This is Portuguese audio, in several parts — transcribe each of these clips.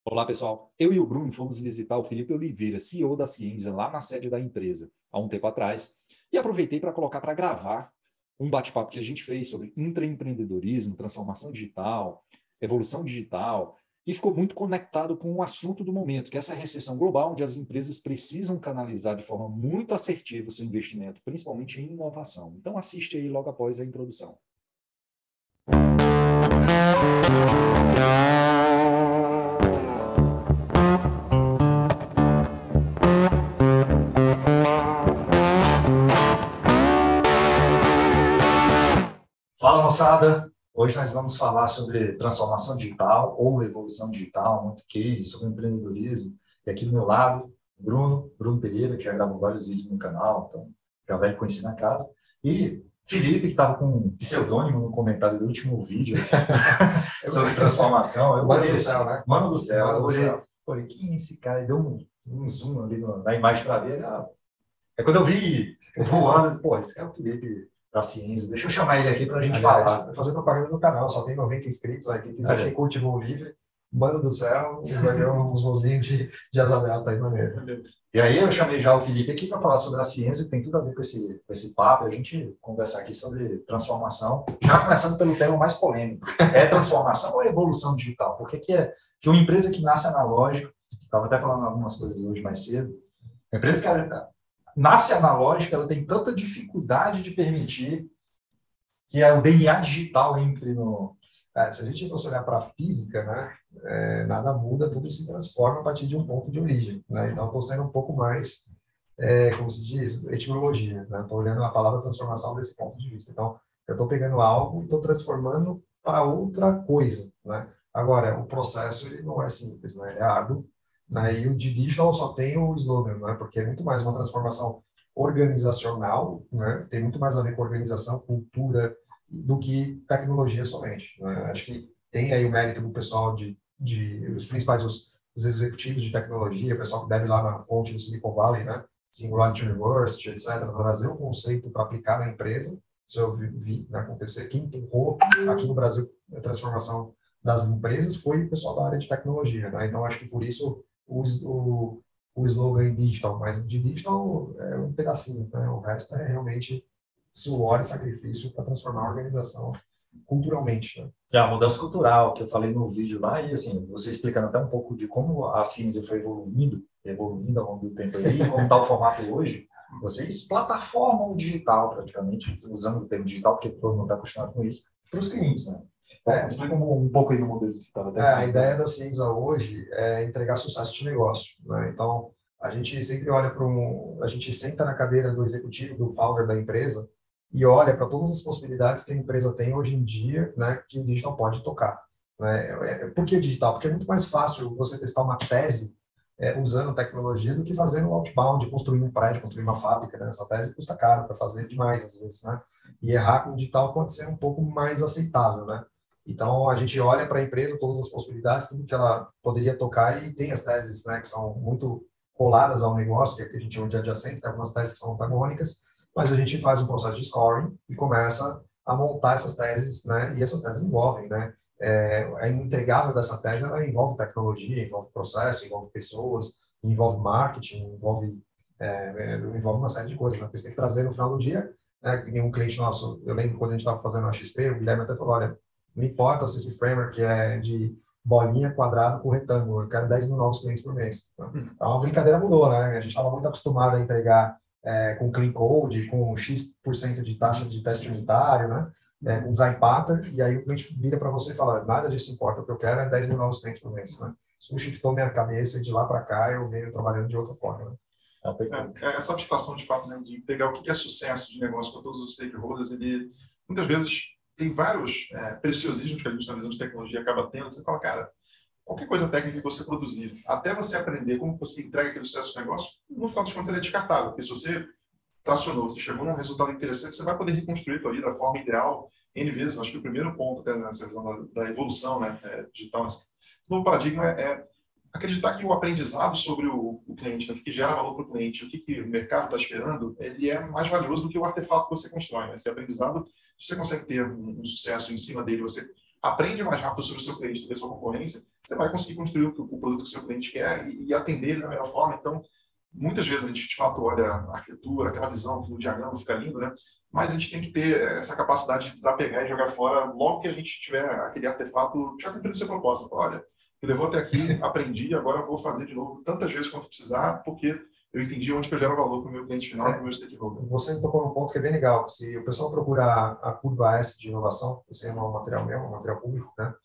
Olá, pessoal. Eu e o Bruno fomos visitar o Felipe Oliveira, CEO da Ciência, lá na sede da empresa, há um tempo atrás, e aproveitei para colocar para gravar um bate-papo que a gente fez sobre intraempreendedorismo, transformação digital, evolução digital, e ficou muito conectado com o assunto do momento, que é essa recessão global, onde as empresas precisam canalizar de forma muito assertiva o seu investimento, principalmente em inovação. Então, assiste aí logo após a introdução. Fala, moçada! Hoje nós vamos falar sobre transformação digital ou evolução digital, muito case, sobre empreendedorismo. E aqui do meu lado, Bruno Pereira, que já gravou vários vídeos no canal, então já vai conhecer na casa. E Felipe, que estava com um pseudônimo no comentário do último vídeo sobre transformação. Mano do céu, né? Mano do céu. Mano do céu. Falei, quem é esse cara? Deu um zoom ali na imagem para ver. É quando eu vi voando, pô, esse cara é o Felipe da ciência. Deixa eu chamar ele aqui para a gente falar. Fazer propaganda no canal, só tem 90 inscritos aqui. Quem curte voo livre, Mano do céu, e vai ter uns vozinhos de asa delta aí maneiro. E aí eu chamei já o Felipe aqui para falar sobre a ciência, que tem tudo a ver com esse papo, e a gente conversar aqui sobre transformação, já começando pelo tema mais polêmico. É transformação ou é evolução digital? Porque que uma empresa que nasce analógica, estava até falando algumas coisas hoje mais cedo, uma empresa que nasce analógica, ela tem tanta dificuldade de permitir que o DNA digital entre no... Se a gente fosse olhar para a física, né, nada muda, tudo se transforma a partir de um ponto de origem. Né? Então, estou sendo um pouco mais, como se diz, etimologia. Né? Estou olhando a palavra transformação desse ponto de vista. Então, eu estou pegando algo e estou transformando para outra coisa. Né? Agora, o processo ele não é simples, né? É árduo. Né? E o de digital só tem o slogan, né? Porque é muito mais uma transformação organizacional, né? Tem muito mais a ver com organização, cultura, do que tecnologia somente. Né? Acho que tem aí o mérito do pessoal os principais, os executivos de tecnologia, o pessoal que deve lá na fonte do Silicon Valley, né? Singularity University, etc., trazer um conceito para aplicar na empresa. Isso eu vi né, acontecer. Quem empurrou aqui no Brasil a transformação das empresas foi o pessoal da área de tecnologia. Né? Então, acho que por isso o slogan digital, mas de digital é um pedacinho, né? O resto é realmente suor e sacrifício para transformar a organização culturalmente. Né? É a mudança cultural que eu falei no vídeo lá, e assim, você explicando até um pouco de como a ciência foi evoluindo ao longo do tempo aí, como está o formato hoje, vocês plataformam o digital praticamente, usando o termo digital, porque todo mundo está acostumado com isso, para os clientes, né? Explica um pouco aí do modelo que você estava até a ideia da Ciência hoje é entregar sucesso de negócio. Né? Então, a gente sempre olha para a gente senta na cadeira do executivo, do founder da empresa, e olha para todas as possibilidades que a empresa tem hoje em dia, né, que o digital pode tocar. Né? Por que o digital? Porque é muito mais fácil você testar uma tese usando tecnologia do que fazendo um outbound, construir um prédio, construir uma fábrica. Né? Essa tese custa caro para fazer demais, às vezes. Né? E errar com o digital pode ser um pouco mais aceitável. Né? Então, a gente olha para a empresa, todas as possibilidades, tudo que ela poderia tocar, e tem as teses né, que são muito coladas ao negócio, que é que a gente chama de adjacentes, tem algumas teses que são antagônicas, mas a gente faz um processo de scoring e começa a montar essas teses, né? E essas teses envolvem, né? A entregável dessa tese, ela envolve tecnologia, envolve processo, envolve pessoas, envolve marketing, envolve uma série de coisas, né? Porque você tem que trazer no final do dia, né? Que um cliente nosso, eu lembro quando a gente estava fazendo a XP, o Guilherme até falou, olha, não importa se esse framework é de bolinha, quadrado com retângulo, eu quero 10 mil novos clientes por mês. Então, a brincadeira mudou, né? A gente estava muito acostumado a entregar com clean code, com X% de taxa de teste unitário, né? Com design pattern, e aí o cliente vira para você e fala, nada disso importa, o que eu quero é 10 mil novos clientes por mês. Né? Isso shiftou minha cabeça e de lá para cá eu venho trabalhando de outra forma. Né? Essa abstração de fato, né, de pegar o que é sucesso de negócio para todos os stakeholders, ele muitas vezes tem vários preciosismos que a gente na visão de tecnologia acaba tendo. Você fala, cara, qualquer coisa técnica que você produzir, até você aprender como você entrega aquele sucesso de negócio, no final das contas ele é descartável, porque se você tracionou, você chegou num resultado interessante, você vai poder reconstruir aquilo ali da forma ideal N vezes. Acho que o primeiro ponto até nessa visão da evolução né, digital, esse novo paradigma é acreditar que o aprendizado sobre o cliente, né, o que gera valor para o cliente, o que o mercado está esperando, ele é mais valioso do que o artefato que você constrói. Né? Esse aprendizado, você consegue ter um sucesso em cima dele, você aprende mais rápido sobre o seu cliente do que a sua concorrência, você vai conseguir construir o produto que o seu cliente quer e atender ele da melhor forma. Então, muitas vezes a gente, de fato, olha a arquitetura, aquela visão que no diagrama fica lindo, né? Mas a gente tem que ter essa capacidade de desapegar e jogar fora logo que a gente tiver aquele artefato já cumprindo o seu propósito. Olha, me levou até aqui, aprendi, agora eu vou fazer de novo tantas vezes quanto precisar, porque eu entendi onde que eu gero valor para o meu cliente final e para o meu stakeholder. Você tocou num ponto que é bem legal. Se o pessoal procurar a curva S de inovação, esse é um material meu, um material público, né?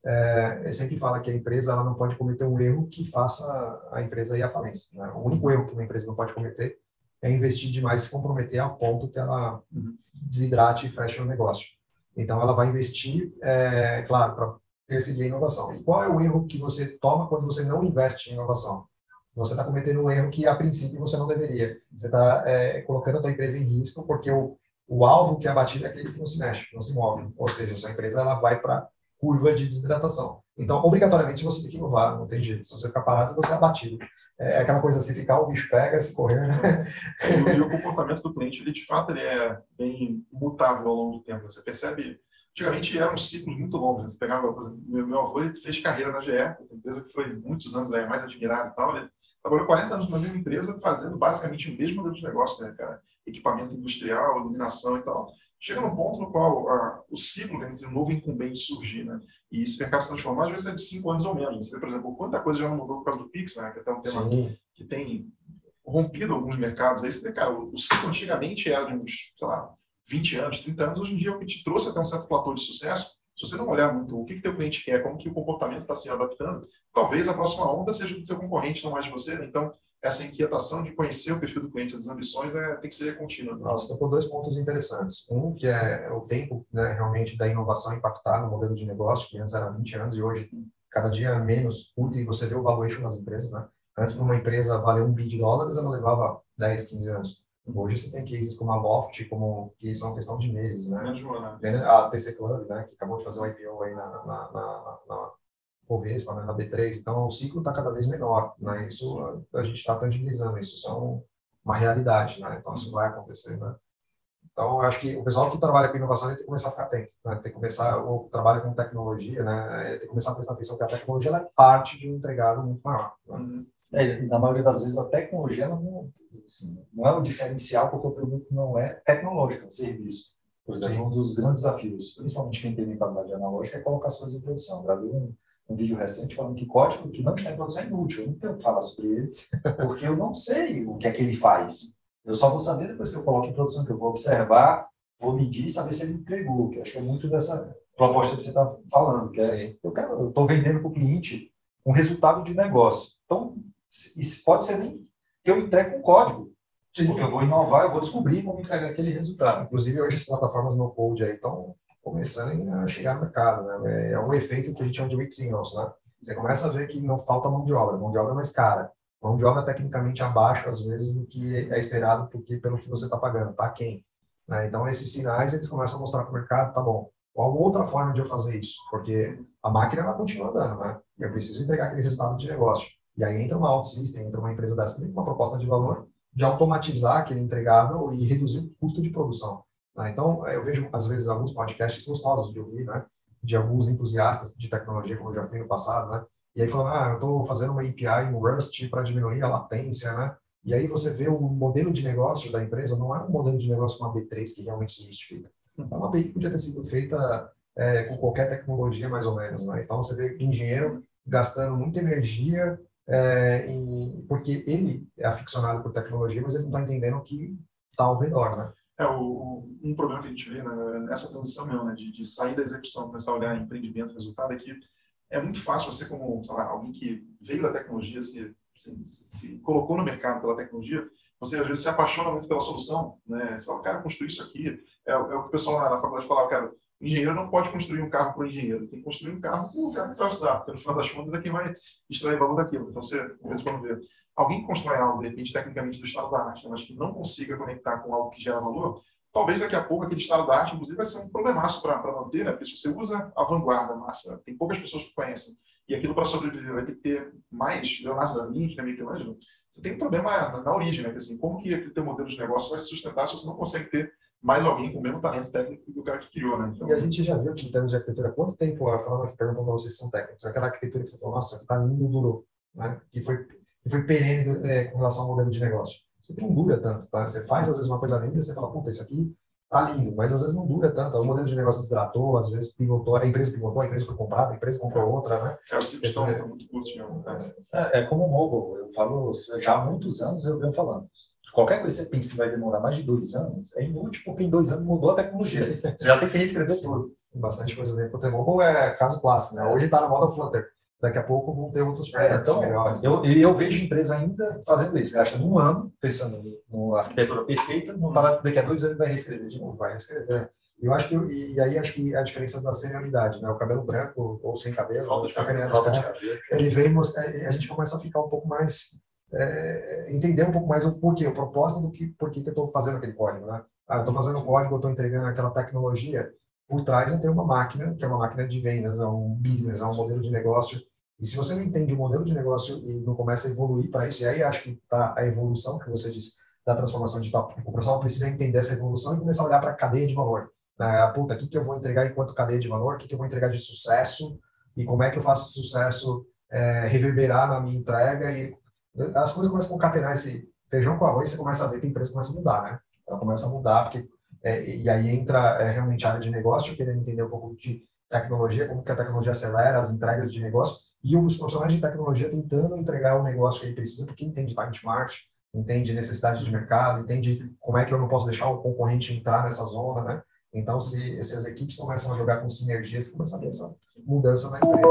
Ele sempre fala que a empresa ela não pode cometer um erro que faça a empresa ir à falência, né? O único erro que uma empresa não pode cometer é investir demais, se comprometer ao ponto que ela desidrate e feche o negócio. Então, ela vai investir, claro, para perseguir a inovação. E qual é o erro que você toma quando você não investe em inovação? Você está cometendo um erro que, a princípio, você não deveria. Você está colocando a sua empresa em risco porque o alvo que é abatido é aquele que não se mexe, não se move. Ou seja, a sua empresa ela vai para curva de desidratação. Então, obrigatoriamente, você tem que inovar, não tem jeito. Se você ficar parado, você é abatido. É aquela coisa, se ficar, o bicho pega, se correr, né? E o comportamento do cliente, ele de fato, ele é bem mutável ao longo do tempo. Você percebe, antigamente era um ciclo muito longo. Você pegava, por exemplo, meu avô, ele fez carreira na GE, uma empresa que foi muitos anos aí, mais admirada e tal. Ele trabalhou 40 anos na mesma empresa, fazendo basicamente o mesmo modelo de negócio, né, cara? Equipamento industrial, iluminação e tal. Chega num ponto no qual o ciclo entre um novo incumbente surgir, né? E esse mercado se transformar, às vezes é de 5 anos ou menos. Você vê, por exemplo, quanta coisa já não mudou por causa do Pix, né? Que é até um tema que tem rompido alguns mercados. Aí você vê, cara, o ciclo antigamente era de uns, sei lá, 20 anos, 30 anos. Hoje em dia, o que te trouxe até um certo platô de sucesso, se você não olhar muito o que o teu cliente quer, como que o comportamento está se adaptando, talvez a próxima onda seja do teu concorrente, não mais de você, né? Então, essa inquietação de conhecer o perfil do cliente, as ambições, tem que ser contínua. Nossa, tocou dois pontos interessantes. Um, que é o tempo, né, realmente da inovação impactar no modelo de negócio, que antes era 20 anos e hoje, cada dia menos útil, e você vê o valuation das empresas, né? Antes, para uma empresa valer $1 bilhão, ela levava 10, 15 anos. Hoje você tem cases como a Loft, que são questão de meses, né? A TC Club, né, que acabou de fazer o IPO aí na Bovespa, né, na B3, então o ciclo está cada vez menor, né? Isso a gente está tangibilizando, isso é uma realidade, né? Então isso vai acontecer, né? Então eu acho que o pessoal que trabalha com inovação tem que começar a ficar atento, né? Tem que começar, ou trabalha com tecnologia, né? Tem que começar a prestar atenção que a tecnologia ela é parte de um entregável muito maior, né? Na maioria das vezes a tecnologia não, assim, não é um diferencial porque o produto não é tecnológico, é um serviço. Por exemplo, um dos grandes desafios, principalmente quem tem mentalidade analógica, é colocar as coisas em produção. Já viu um vídeo recente falando que código que não está em produção é inútil. Eu não tenho que falar sobre ele, porque eu não sei o que é que ele faz. Eu só vou saber depois que eu coloco em produção, que eu vou observar, vou medir e saber se ele entregou, que acho que é muito dessa proposta que você está falando, que é, eu estou vendendo para o cliente um resultado de negócio. Então, isso pode ser nem que eu entregue um código. Porque eu vou inovar, eu vou descobrir como entregar aquele resultado. Inclusive, hoje as plataformas no code aí estão começando a chegar no mercado, né? É um efeito que a gente chama de weak signals, né? Você começa a ver que não falta mão de obra é mais cara. Mão de obra tecnicamente abaixo, às vezes, do que é esperado pelo que você está pagando, tá quem? Né? Então, esses sinais, eles começam a mostrar para o mercado, tá bom, qual outra forma de eu fazer isso? Porque a máquina, ela continua andando, né? Eu preciso entregar aquele resultado de negócio. E aí entra uma OutSystem, entra uma empresa dessa, com uma proposta de valor, de automatizar aquele entregável e reduzir o custo de produção. Né? Então, eu vejo, às vezes, alguns podcasts gostosos de ouvir, né? De alguns entusiastas de tecnologia, como eu já fui no passado, né? E aí falando, eu estou fazendo uma API no Rust para diminuir a latência, né? E aí você vê o modelo de negócio da empresa, não é um modelo de negócio com uma B3 que realmente se justifica. É uma API que podia ter sido feita com qualquer tecnologia, mais ou menos, né? Então, você vê engenheiro gastando muita energia porque ele é aficionado por tecnologia, mas ele não está entendendo o que está ao redor, né? Um problema que a gente vê nessa transição mesmo, né, de sair da execução, começar a olhar empreendimento, resultado, é que é muito fácil você, como, sei lá, alguém que veio da tecnologia, se colocou no mercado pela tecnologia, você às vezes se apaixona muito pela solução, né? Você fala, cara, construir isso aqui, é o que o pessoal na faculdade falava, cara, o engenheiro não pode construir um carro para o engenheiro, tem que construir um carro para o cara que vai usar, porque no final das contas é quem vai extrair valor daquilo. Então você, às vezes, quando vê alguém que constrói algo, de repente, tecnicamente do estado da arte, mas que não consiga conectar com algo que gera valor, talvez daqui a pouco aquele estado da arte, inclusive, vai ser um problemaço para manter, né? Porque se você usa a vanguarda máxima, tem poucas pessoas que conhecem, e aquilo para sobreviver vai ter que ter mais Leonardo da Vinci, né, Michelangelo, você tem um problema na origem, né? Que, assim, como que aquele teu modelo de negócio vai se sustentar se você não consegue ter mais alguém com o mesmo talento técnico do cara que criou, né? Então, E a gente já viu que, em termos de arquitetura, quanto tempo, falando, perguntando para vocês se são técnicos, aquela arquitetura que você falou, nossa, está lindo, durou, né? Que foi perene com relação ao modelo de negócio. Isso aqui não dura tanto, tá? Você faz, às vezes, uma coisa linda e você fala, puta, isso aqui tá lindo, mas às vezes não dura tanto. O modelo de negócio desidratou, às vezes pivotou, a empresa pivotou, a empresa foi comprada, a empresa comprou outra, né? os ciclos estão muito curtos mesmo. É como o mobile, eu falo, já há muitos anos eu venho falando. Qualquer coisa que você pensa que vai demorar mais de 2 anos, é inútil, porque em 2 anos mudou a tecnologia. Você já tem que reescrever tudo. Tem bastante coisa dentro. O mobile é caso clássico, né? Hoje está na moda Flutter. Daqui a pouco vão ter outros frameworks melhores. Eu vejo empresa ainda fazendo isso, gastando 1 ano pensando numa arquitetura perfeita, não para daqui a 2 anos vai reescrever de novo. Vai reescrever. Eu acho e aí acho que a diferença da senioridade, né? O cabelo branco ou sem cabelo, falta de cabelo. ele vem mostrar, a gente começa a ficar um pouco mais entender um pouco mais o porquê, o propósito do que por que eu estou fazendo aquele código, né? Eu estou fazendo o código, eu estou entregando aquela tecnologia. Por trás eu tenho uma máquina, que é uma máquina de vendas, é um business, é um modelo de negócio. E se você não entende o modelo de negócio e não começa a evoluir para isso, e aí acho que está a evolução que você disse da transformação digital. O profissional precisa entender essa evolução e começar a olhar para a cadeia de valor. Puta, o que eu vou entregar enquanto cadeia de valor? O que eu vou entregar de sucesso? E como é que eu faço esse sucesso reverberar na minha entrega? E as coisas começam a concatenar esse feijão com arroz, você começa a ver que a empresa começa a mudar, né? Ela começa a mudar, porque e aí entra realmente a área de negócio, querendo entender um pouco de tecnologia, como que a tecnologia acelera as entregas de negócio, e os profissionais de tecnologia tentando entregar o negócio que ele precisa, porque entende time to market, entende necessidade de mercado, entende como é que eu não posso deixar o concorrente entrar nessa zona, né? Então, se as equipes começam a jogar com sinergias, começa a ver essa mudança na empresa.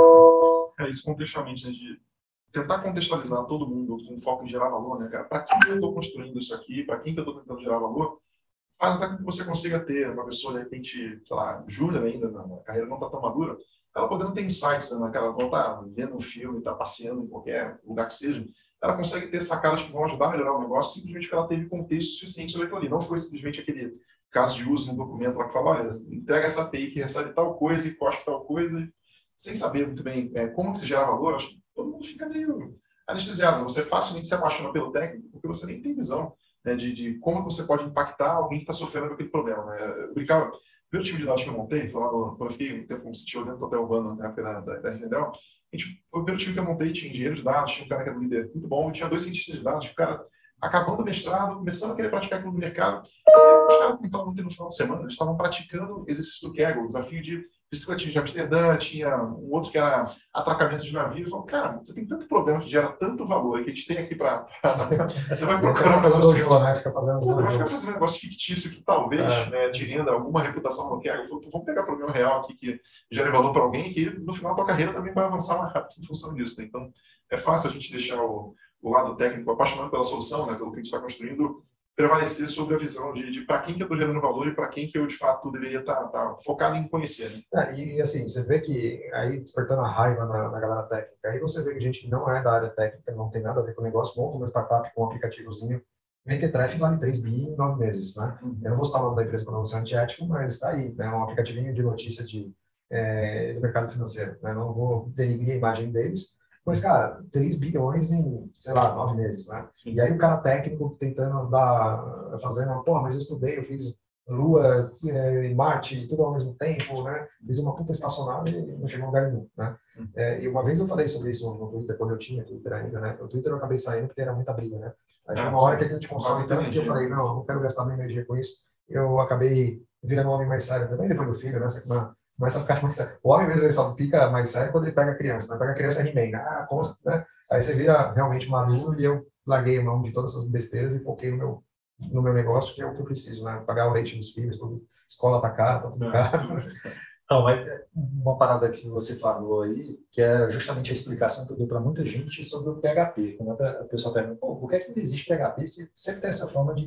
É isso contextualmente, né? De tentar contextualizar todo mundo com foco em gerar valor, né, cara? Para quem eu estou construindo isso aqui, para quem que eu estou tentando gerar valor, faz até com que você consiga ter uma pessoa, de repente, sei lá, júnior ainda, na carreira não está tão madura, ela podendo ter insights, né, ela não está vendo um filme, está passeando em qualquer lugar que seja, ela consegue ter sacadas que vão ajudar a melhorar o negócio simplesmente porque ela teve contexto suficiente sobre aquilo ali. Não foi simplesmente aquele caso de uso no documento lá que fala, olha, entrega essa API que recebe tal coisa e costa tal coisa, sem saber muito bem como que se gera valor. Acho que todo mundo fica meio anestesiado. Você facilmente se apaixona pelo técnico porque você nem tem visão, né, de como você pode impactar alguém que está sofrendo com aquele problema. Né? Eu brincava, o time de dados que eu montei, quando eu fiquei um tempo como CTO dentro do Hotel Urbano, na época da RNDL, foi o primeiro time que eu montei, tinha engenheiro de dados, tinha um cara que era um líder muito bom, e tinha 2 cientistas de dados, o cara acabando o mestrado, começando a querer praticar aquilo no mercado, e os caras que estavam no final de semana, eles estavam praticando exercício do Kegel, o desafio de bicicleta de Amsterdã, tinha um outro que era atracamento de navio. Eu falo, cara, você tem tanto problema que gera tanto valor que a gente tem aqui para. Você vai procurar fazer um negócio fictício que talvez te renda alguma reputação no Kegel. Vamos pegar problema real aqui que gere valor para alguém que no final da tua carreira também vai avançar mais rápido em função disso. Né? Então, é fácil a gente deixar o lado técnico apaixonado pela solução, né, pelo que a gente está construindo, prevalecer sobre a visão de para quem que eu estou gerando valor e para quem que eu, de fato, deveria estar focado em conhecer. Né? E, assim, você vê que, aí despertando a raiva na galera técnica, aí você vê que gente que não é da área técnica, não tem nada a ver com o negócio, monta uma startup com um aplicativozinho, Mequetrefe vale 3 bi em 9 meses, né? Eu não vou citar o nome da empresa para não ser antiético, mas está aí, né? Um aplicativinho de notícia do mercado financeiro, né? Não vou denigrir a imagem deles, mas, cara, 3 bilhões em, sei lá, 9 meses, né? E aí o cara técnico tentando fazendo, mas eu estudei, eu fiz Lua e Marte, tudo ao mesmo tempo, né? Fiz uma puta espaçonave e não chegou a lugar nenhum, né? E uma vez eu falei sobre isso no Twitter, quando eu tinha Twitter ainda, né? No Twitter eu acabei saindo porque era muita briga, né? Aí chegou uma hora que a gente consome tanto que eu falei, não, eu não quero gastar minha energia com isso. Eu acabei virando um homem mais sério também, depois do filho, né? Você começa a ficar mais sério. O homem, às vezes, só fica mais sério quando ele pega a criança, né? Pega a criança e He-Man, né? Aí você vira realmente maduro e eu larguei a mão de todas essas besteiras e foquei no meu negócio, que é o que eu preciso, né? Pagar o leite dos filhos, tudo. Escola tá cara, tá tudo caro. Então, uma parada que você falou aí, que é justamente a explicação que eu dou para muita gente sobre o PHP. Quando a pessoa pergunta, por que é que não existe PHP se sempre tem essa forma de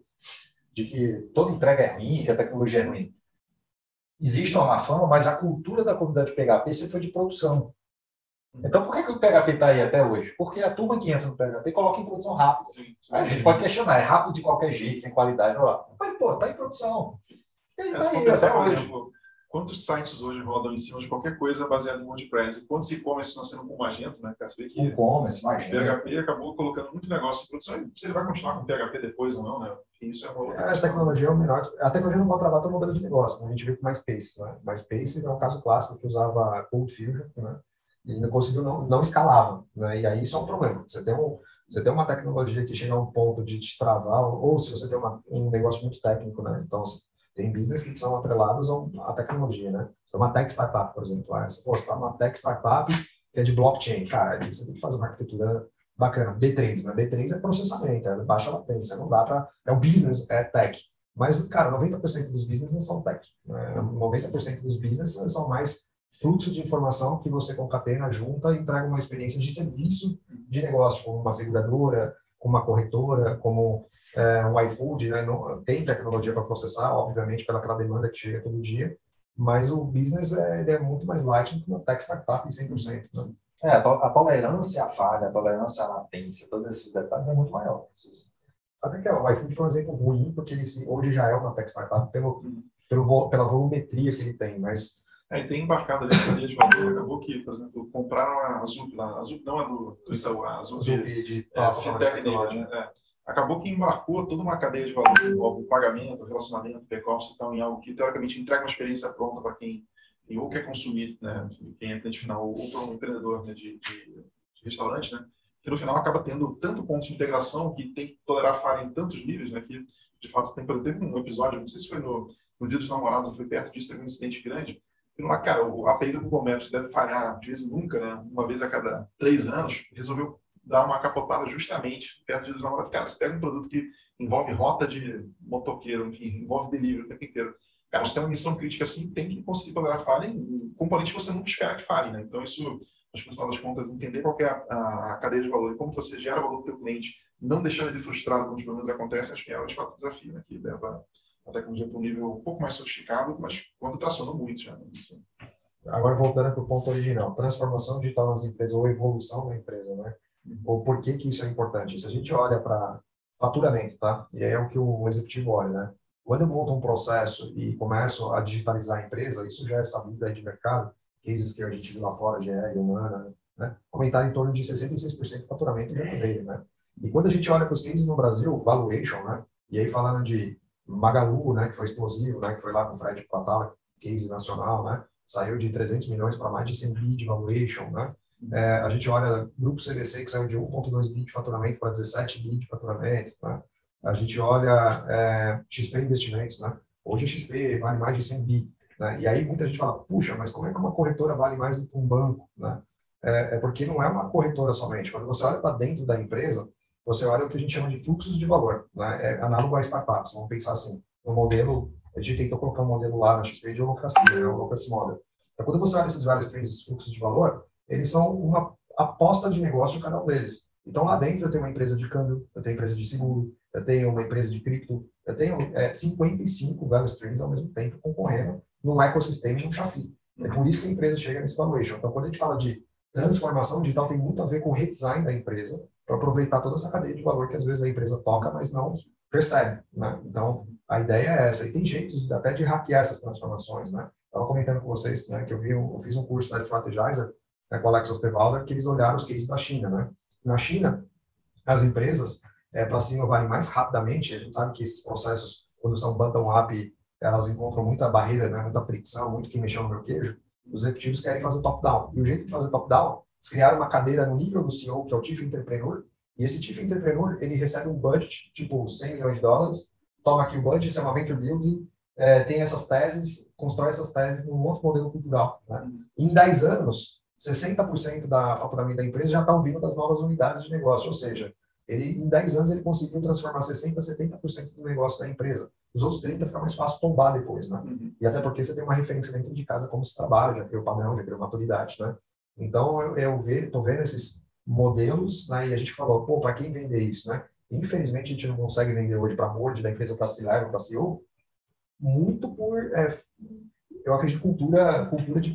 que toda entrega é ruim, que a tecnologia é ruim? Existe uma má fama, mas a cultura da comunidade PHP sempre foi de produção. Então, por que o PHP está aí até hoje? Porque a turma que entra no PHP coloca em produção rápido. A gente pode questionar, é rápido de qualquer jeito, sem qualidade. Mas, pô, está em produção. E aí, até hoje. Quantos sites hoje rodam em cima de qualquer coisa baseada em WordPress? E quantos e-commerce estão sendo com Magento, né? Você vê que e-commerce, o PHP acabou colocando muito negócio em produção. E se ele vai continuar com PHP depois ou não, né? Isso é uma outra A questão. tecnologia é o menor. A tecnologia não pode travar todo o modelo de negócio, como a gente viu com o MySpace, né? MySpace é um caso clássico que usava Cold Fusion, né? E não conseguiu, não escalava, né? E aí isso é um problema. Você tem uma tecnologia que chega a um ponto de te travar, ou se você tem um negócio muito técnico, né? Então, tem business que são atrelados à tecnologia, né? Você é uma tech startup, por exemplo. Você está uma tech startup que é de blockchain. Cara, aí você tem que fazer uma arquitetura bacana. B3, né? B3 é processamento, é baixa latência, não dá para... É o business, é tech. Mas, cara, 90% dos business não são tech, né? 90% dos business são mais fluxo de informação que você concatena, junta e entrega uma experiência de serviço de negócio, como uma seguradora, como uma corretora, como um iFood, né? Não, tem tecnologia para processar, obviamente, pelaquela demanda que chega todo dia, mas o business ele é muito mais light do que uma tech startup em 100%, né? A tolerância à falha, a tolerância à latência, todos esses detalhes é muito maior. Até que o iFood foi um exemplo ruim, porque ele hoje já é uma tech startup pela volumetria que ele tem, mas... E tem embarcado ali na cadeia de valor, acabou que, por exemplo, compraram a Zup lá. A Zup não é do Itaú, a Zup de Fintech deles, né? Acabou que embarcou toda uma cadeia de valor, envolve pagamento, relacionamento, back-office e tal, em algo que, teoricamente, entrega uma experiência pronta para quem ou quer consumir, né? Quem é cliente final, ou para um empreendedor, né? de restaurante, né? Que no final acaba tendo tanto ponto de integração que tem que tolerar falha em tantos níveis, né? Que, de fato, teve um episódio, não sei se foi no Dia dos Namorados ou foi perto disso, teve um incidente grande. E lá, cara, a API do Google Maps deve falhar, de vez em nunca, né? Uma vez a cada 3 anos, resolveu dar uma capotada justamente perto dos namorados. Cara, você pega um produto que envolve rota de motoqueiro, enfim, envolve delivery o tempo inteiro. Cara, você tem uma missão crítica assim, tem que conseguir tolerar falha em componentes que você nunca espera que falhe, né? Então, isso, acho que no final das contas, entender qual que é a cadeia de valor e como você gera valor para o teu cliente, não deixando ele frustrado quando os problemas acontecem, acho que é, de fato, o desafio, né? Que leva a tecnologia para um nível um pouco mais sofisticado, mas quando tracionou muito já. Né? Agora, voltando para o ponto original, transformação digital nas empresas ou evolução da empresa, né? Ou por que isso é importante? Se a gente olha para faturamento, tá? E aí é o que o executivo olha, né? Quando eu monto um processo e começo a digitalizar a empresa, isso já é sabido aí de mercado, cases que a gente viu lá fora, GE, Humana, né? Aumentaram em torno de 66% do faturamento de ano veio, né? E quando a gente olha para os cases no Brasil, valuation, né? E aí falando de Magalu, né? Que foi explosivo, né? Que foi lá com o Fred Fatal, case nacional, né? Saiu de 300 milhões para mais de 100 bi de valuation, né? A gente olha Grupo CVC, que saiu de 1,2 bi de faturamento para 17 bi de faturamento, né? A gente olha XP Investimentos, né? Hoje a XP vale mais de 100 bi, né? E aí muita gente fala, puxa, mas como é que uma corretora vale mais do que um banco, né? Porque não é uma corretora somente. Quando você olha para dentro da empresa, você olha o que a gente chama de fluxos de valor, né? É análogo a startups, vamos pensar assim, no modelo. A gente tentou colocar um modelo lá na XP de holocracia, né, o Holocracy Model. Então, quando você olha esses vários três fluxos de valor, eles são uma aposta de negócio cada um deles. Então, lá dentro eu tenho uma empresa de câmbio, eu tenho empresa de seguro, eu tenho uma empresa de cripto, eu tenho 55 value streams ao mesmo tempo concorrendo num ecossistema, num chassi. É por isso que a empresa chega nesse valuation. Então, quando a gente fala de transformação digital, tem muito a ver com o redesign da empresa para aproveitar toda essa cadeia de valor que às vezes a empresa toca, mas não percebe, né? Então, a ideia é essa. E tem jeitos até de hackear essas transformações, né? Estava comentando com vocês, né, que eu fiz um curso da Strategizer, né, com o Alex Osterwalder, que eles olharam os cases da China, né? Na China, as empresas para cima valem mais rapidamente. A gente sabe que esses processos, quando são bottom-up, elas encontram muita barreira, né, muita fricção, muito que mexer no meu queijo. Os executivos querem fazer top-down. E o jeito de fazer top-down, eles criaram uma cadeira no nível do CEO, que é o Chief Entrepreneur, e esse Chief Entrepreneur, ele recebe um budget, tipo $100 milhões, toma aqui o budget, isso é uma venture building, tem essas teses, constrói essas teses num outro modelo cultural. Né? Em 10 anos, 60% da faturamento da empresa já está vindo das novas unidades de negócio, ou seja, em 10 anos ele conseguiu transformar 60%, 70% do negócio da empresa. Os outros 30% fica mais fácil tombar depois, né? E até porque você tem uma referência dentro de casa como se trabalha, já criou padrão, já criou maturidade, né? Então, eu estou vendo esses modelos, né? E a gente falou, pô, para quem vender isso, né? Infelizmente, a gente não consegue vender hoje para board da empresa, para C-Level, para CEO, muito por, eu acredito, cultura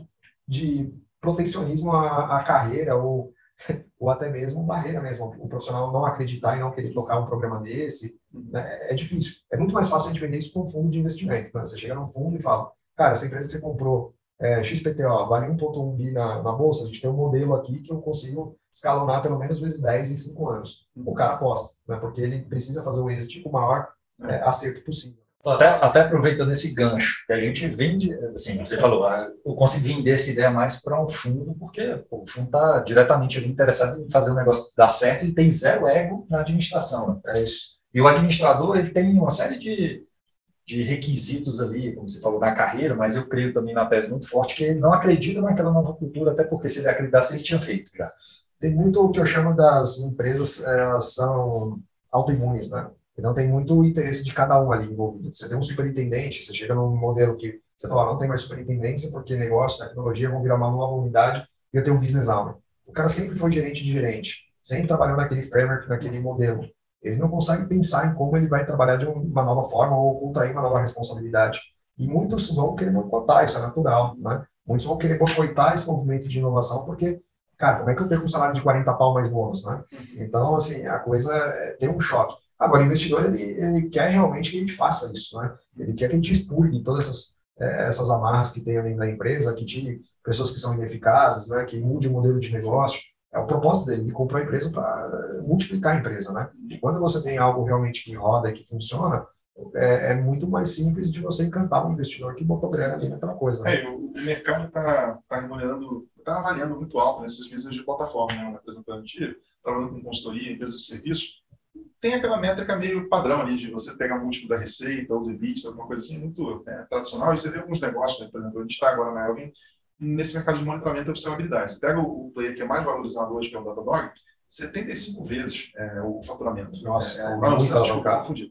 de protecionismo à carreira ou até mesmo barreira mesmo. O profissional não acreditar e não querer tocar um programa desse, né? É difícil. É muito mais fácil a gente vender isso com um fundo de investimento. Né? Você chega num fundo e fala, cara, essa empresa que você comprou, XPTO, vale 1,1 bi na bolsa, a gente tem um modelo aqui que eu consigo escalonar pelo menos vezes 10 em 5 anos. O cara aposta, né? Porque ele precisa fazer o êxito com maior acerto possível. Até aproveitando esse gancho, que a gente vende, assim, você falou, eu consegui vender essa ideia mais para um fundo, porque o fundo está diretamente ali interessado em fazer o negócio dar certo e tem zero ego na administração. Né? É isso. E o administrador, ele tem uma série de requisitos ali, como você falou, na carreira, mas eu creio também na tese muito forte que ele não acredita naquela nova cultura, até porque se ele acreditasse, ele tinha feito já. Tem muito o que eu chamo das empresas, elas são autoimunes, né? Então tem muito interesse de cada um ali envolvido. Você tem um superintendente, você chega num modelo que você fala, não tem mais superintendência porque negócio, tecnologia vão virar uma nova unidade e eu tenho um business owner. O cara sempre foi gerente de gerente, sempre trabalhou naquele framework, naquele modelo. Ele não consegue pensar em como ele vai trabalhar de uma nova forma ou contrair uma nova responsabilidade. E muitos vão querer boicotar, isso é natural, né? Muitos vão querer boicotar esse movimento de inovação porque, cara, como é que eu perco um salário de 40 pau mais bônus, né? Então, assim, a coisa tem um choque. Agora, o investidor, ele quer realmente que a gente faça isso, né? Ele quer que a gente expurgue todas essas amarras que tem ali na empresa, que tire pessoas que são ineficazes, né? Que mude o modelo de negócio. É o propósito dele, ele comprou a empresa para multiplicar a empresa, né? E quando você tem algo realmente que roda e que funciona, é muito mais simples de você encantar um investidor que botou grana ali naquela coisa. Né? O mercado está avaliando muito alto nesses business de plataforma, né? Representando trabalhando com consultoria, empresas de serviço, tem aquela métrica meio padrão ali de você pegar um múltiplo da receita ou do EBITDA, alguma coisa assim, muito tradicional, e você vê alguns negócios, né? Por exemplo, a gente está agora na Elvin, nesse mercado de monitoramento e observabilidade. Você pega o player que é mais valorizado hoje, que é o Datadog, 75 vezes o faturamento. Nossa, desculpa, confundi.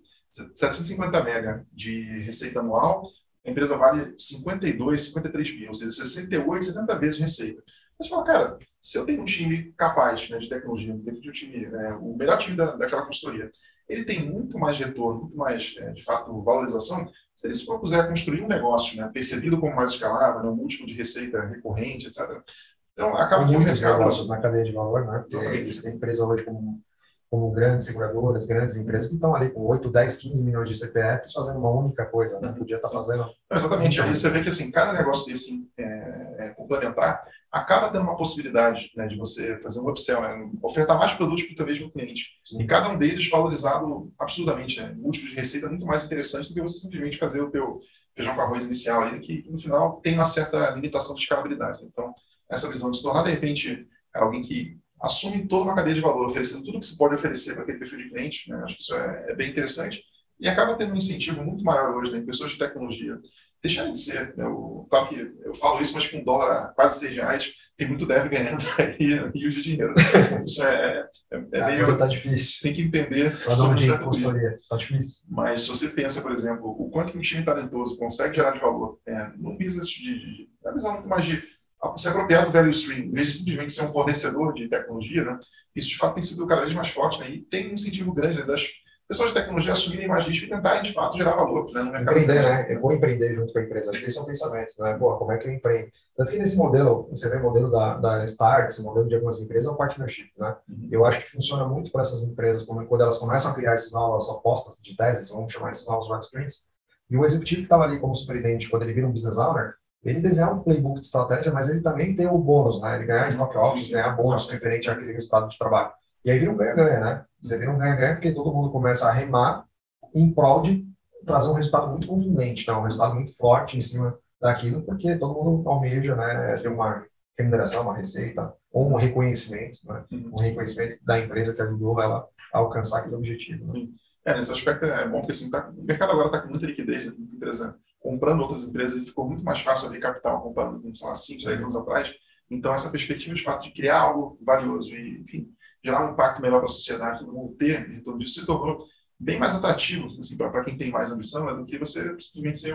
750 mega de receita anual, a empresa vale 52, 53 bi, ou seja, 68, 70 vezes de receita. Mas você fala, cara, se eu tenho um time capaz, né, de tecnologia, dentro de um time, o melhor time daquela consultoria, ele tem muito mais retorno, muito mais, de fato, valorização, se ele se propuser construir um negócio, né, percebido como mais escalável, né, um múltiplo de receita recorrente, etc. Então, acaba com muitos negócios na cadeia de valor, né? Você tem empresa hoje como grandes seguradoras, grandes empresas que estão ali com 8, 10, 15 milhões de CPFs fazendo uma única coisa, né? Podia estar fazendo... Exatamente. Aí você vê que assim, cada negócio desse complementar acaba tendo uma possibilidade, né, de você fazer um upsell, né? Ofertar mais produtos para o teu mesmo cliente. Sim. E cada um deles valorizado absurdamente, né? Múltiplos de receita muito mais interessante do que você simplesmente fazer o teu feijão com arroz inicial ali, que no final tem uma certa limitação de escalabilidade. Então, essa visão de se tornar, de repente, alguém que assume toda uma cadeia de valor, oferecendo tudo que se pode oferecer para aquele perfil de cliente, né? Acho que isso é bem interessante. E acaba tendo um incentivo muito maior hoje, né, em pessoas de tecnologia deixarem de ser, né, claro que eu falo isso, mas com um dólar a quase R$6, tem muito dev ganhando aí rios de dinheiro. Isso meio... Tá difícil. Tem que entender sobre essa consultoria. Tá difícil. Mas se você pensa, por exemplo, o quanto um time talentoso consegue gerar de valor num business de uma visão muito mais de se apropriar do value stream, em vez de simplesmente ser um fornecedor de tecnologia, né, isso de fato tem sido cada vez mais forte, né, e tem um incentivo grande, né, das pessoas de tecnologia assumirem mais risco e tentarem, de fato, gerar valor, né, no mercado. Empreender, né? É bom empreender junto com a empresa. Acho que esse é um pensamento, né? Pô, como é que eu empreendo? Tanto que nesse modelo, você vê o modelo da Start, esse modelo de algumas empresas, é um partnership, né? Eu acho que funciona muito para essas empresas, quando elas começam a criar essas novas apostas de teses, vamos chamar esses novos work streams, e o executivo que estava ali como superintendente, quando ele vira um business owner, ele desenha um playbook de estratégia, mas ele também tem o bônus, né? Ele ganha stock options, ganha bônus referente àquele resultado de trabalho. E aí vira um ganha-ganha, né? Você vira um ganha-ganha porque todo mundo começa a remar em prol de trazer um resultado muito contundente, né? Um resultado muito forte em cima daquilo, porque todo mundo almeja, né? Ter uma remuneração, uma receita, ou um reconhecimento, né? Um reconhecimento da empresa que ajudou ela a alcançar aquele objetivo. Né? Nesse aspecto é bom, porque assim, o mercado agora está com muita liquidez, né? Empresa comprando outras empresas, e ficou muito mais fácil abrir capital comparando com, sei lá, 5, 6 anos atrás. Então, essa perspectiva de fato de criar algo valioso e, enfim, gerar um impacto melhor para a sociedade, todo mundo ter retorno disso, se tornou bem mais atrativo assim, para quem tem mais ambição, do que você simplesmente ser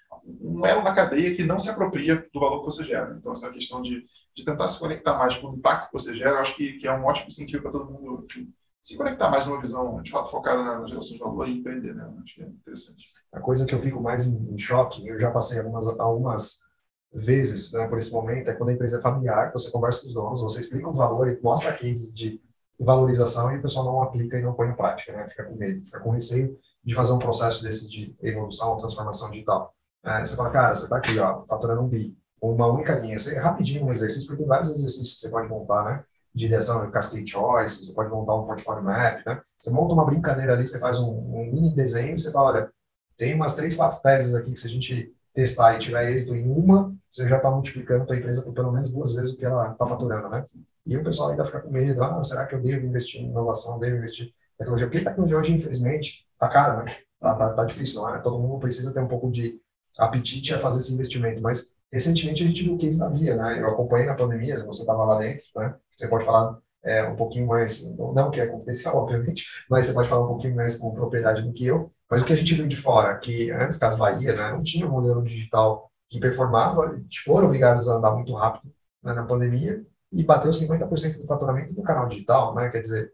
um elo na cadeia que não se apropria do valor que você gera. Então, essa questão de tentar se conectar mais com o impacto que você gera, eu acho que é um ótimo incentivo para todo mundo, enfim, se conectar mais numa visão, de fato, focada na geração de valor e empreender, né? Acho que é interessante. A coisa que eu fico mais em choque, eu já passei algumas vezes, né, por esse momento, é quando a empresa é familiar, você conversa com os donos, você explica o valor e mostra cases de valorização e o pessoal não aplica e não põe em prática, né? Fica com medo, fica com receio de fazer um processo desses de evolução, transformação digital. Você fala, cara, você está aqui, ó, faturando 1 bi, uma única linha. Você rapidinho um exercício, porque tem vários exercícios que você pode montar, né? de ideação, de Cascade Choice, você pode montar um portfólio map, né? Você monta uma brincadeira ali, você faz um mini desenho e você fala, olha, tem umas 3, 4 teses aqui que se a gente testar e tiver êxito em uma, você já está multiplicando a tua empresa por pelo menos 2 vezes o que ela está faturando, né? E o pessoal ainda fica com medo, será que eu devo investir em inovação, devo investir em tecnologia? Porque a tecnologia hoje, infelizmente, tá cara, né? Tá difícil, não é? Todo mundo precisa ter um pouco de apetite a fazer esse investimento, mas recentemente a gente viu o case da Via, né? Eu acompanhei na pandemia, você estava lá dentro, né? Você pode falar um pouquinho mais, não que é confidencial, obviamente, mas você pode falar um pouquinho mais com propriedade do que eu. Mas o que a gente viu de fora, que antes Casas Bahia, né, não tinha um modelo digital que performava, foram obrigados a andar muito rápido, né, na pandemia e bateu 50% do faturamento no canal digital, né? Quer dizer,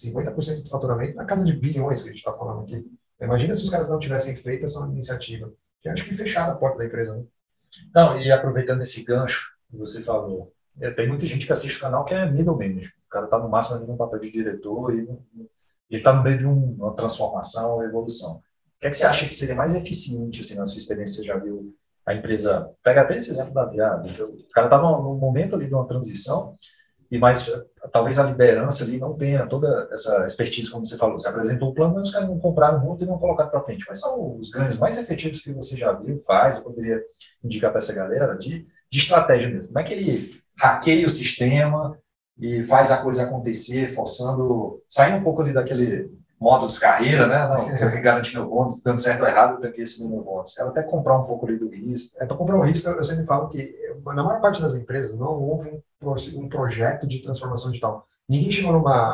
50% do faturamento na casa de bilhões que a gente está falando aqui. Imagina se os caras não tivessem feito essa iniciativa, que acho que fecharam a porta da empresa, né? Não, e aproveitando esse gancho que você falou, tem muita gente que assiste o canal que é middle management. O cara está no máximo ali no papel de diretor e ele está no meio de uma transformação, uma evolução. O que é que você acha que seria mais eficiente, assim, na sua experiência? Você já viu a empresa... Pega até esse exemplo da Viada. O cara está no momento ali de uma transição, mas talvez a liderança ali não tenha toda essa expertise, como você falou. Você apresentou o plano, mas os caras não compraram muito e não colocaram para frente. Quais são os ganhos mais efetivos que você já viu, faz, ou poderia indicar para essa galera de estratégia mesmo? Como é que ele hackeia o sistema e faz a coisa acontecer, forçando, saindo um pouco ali daquele modo de carreira, né? Não, tenho que garantir meu bônus, dando certo ou errado, eu tenho que receber meu bônus. Ela até comprar um pouco ali do risco. Para comprar o risco, eu sempre falo que, na maior parte das empresas, não houve um projeto de transformação digital. Ninguém chegou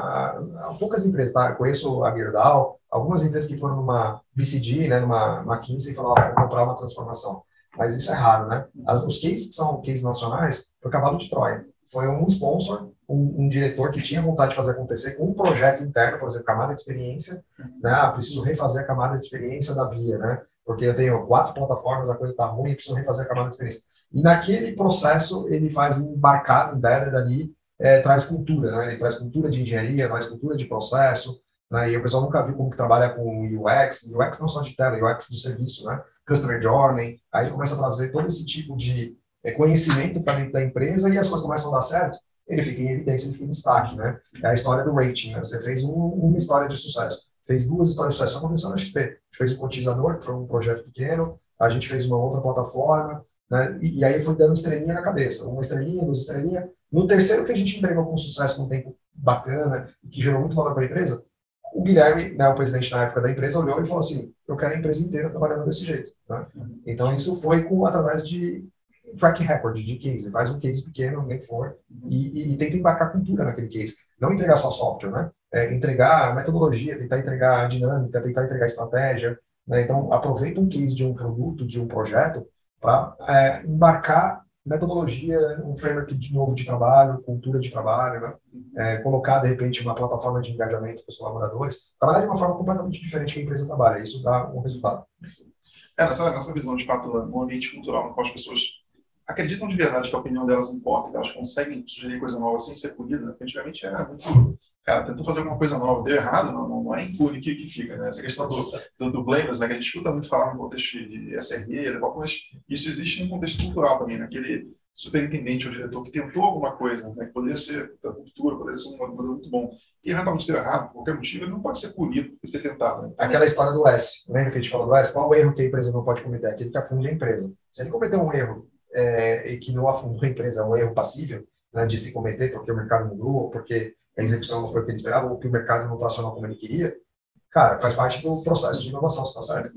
poucas empresas, tá? Eu conheço a Gerdau, algumas empresas que foram numa BCG, né, numa McKinsey e falaram, vou comprar uma transformação. Mas isso é raro, né? Os cases que são cases nacionais, foi cavalo de Troia. Foi um sponsor, um diretor que tinha vontade de fazer acontecer com um projeto interno, por exemplo, camada de experiência, né? Preciso refazer a camada de experiência da Via, né? Porque eu tenho 4 plataformas, a coisa está ruim, preciso refazer a camada de experiência. E naquele processo, ele faz embarcado, embedded ali, traz cultura, né? Ele traz cultura de engenharia, traz cultura de processo, né? E o pessoal nunca viu como que trabalha com UX não só de tela, UX de serviço, né? Customer Journey, aí ele começa a trazer todo esse tipo de conhecimento para dentro da empresa e as coisas começam a dar certo, ele fica em evidência, ele fica em destaque, né? É a história do rating, né? Você fez uma história de sucesso, fez 2 histórias de sucesso, aconteceu na XP. A gente fez o Cotizador, que foi um projeto pequeno, a gente fez uma outra plataforma, né? E aí foi dando estrelinha na cabeça, 1 estrelinha, 2 estrelinhas. No terceiro que a gente entregou com sucesso num tempo bacana, que gerou muito valor para a empresa, o Guilherme, né, o presidente na época da empresa, olhou e falou assim, eu quero a empresa inteira trabalhando desse jeito, né? Então isso foi através de track record, de case, faz um case pequeno, nem que for, e tenta embarcar cultura naquele case. Não entregar só software, né? Entregar metodologia, tentar entregar dinâmica, tentar entregar estratégia, né? Então aproveita um case de um produto, de um projeto, para embarcar metodologia, um framework de novo de trabalho, cultura de trabalho, né? Colocar, de repente, uma plataforma de engajamento para os colaboradores, trabalhar de uma forma completamente diferente que a empresa trabalha, isso dá um resultado. Nessa visão, de fato, no ambiente cultural, no qual as pessoas acreditam de verdade que a opinião delas importa, que elas conseguem sugerir coisa nova sem ser punida, né? Antigamente era muito... Cara, tentou fazer alguma coisa nova, deu errado, não é impune que fica, né? Essa questão do blameless, né? Que a gente escuta muito falar no contexto de SRE, mas isso existe no contexto cultural também, né? Aquele superintendente ou diretor que tentou alguma coisa, né? Que poderia ser da cultura, poderia ser um modelo muito bom, e eventualmente deu errado, por qualquer motivo, ele não pode ser punido por ter tentado. Né? Aquela história do S, lembra que a gente falou do S? Qual o erro que a empresa não pode cometer? Aquele que afunda a empresa. Se ele cometer um erro e que não afundou a empresa, é um erro passível, né, de se cometer porque o mercado mudou, porque a execução não foi o que ele esperava, ou que o mercado não tracionou como ele queria, cara, faz parte do processo de inovação, está certo?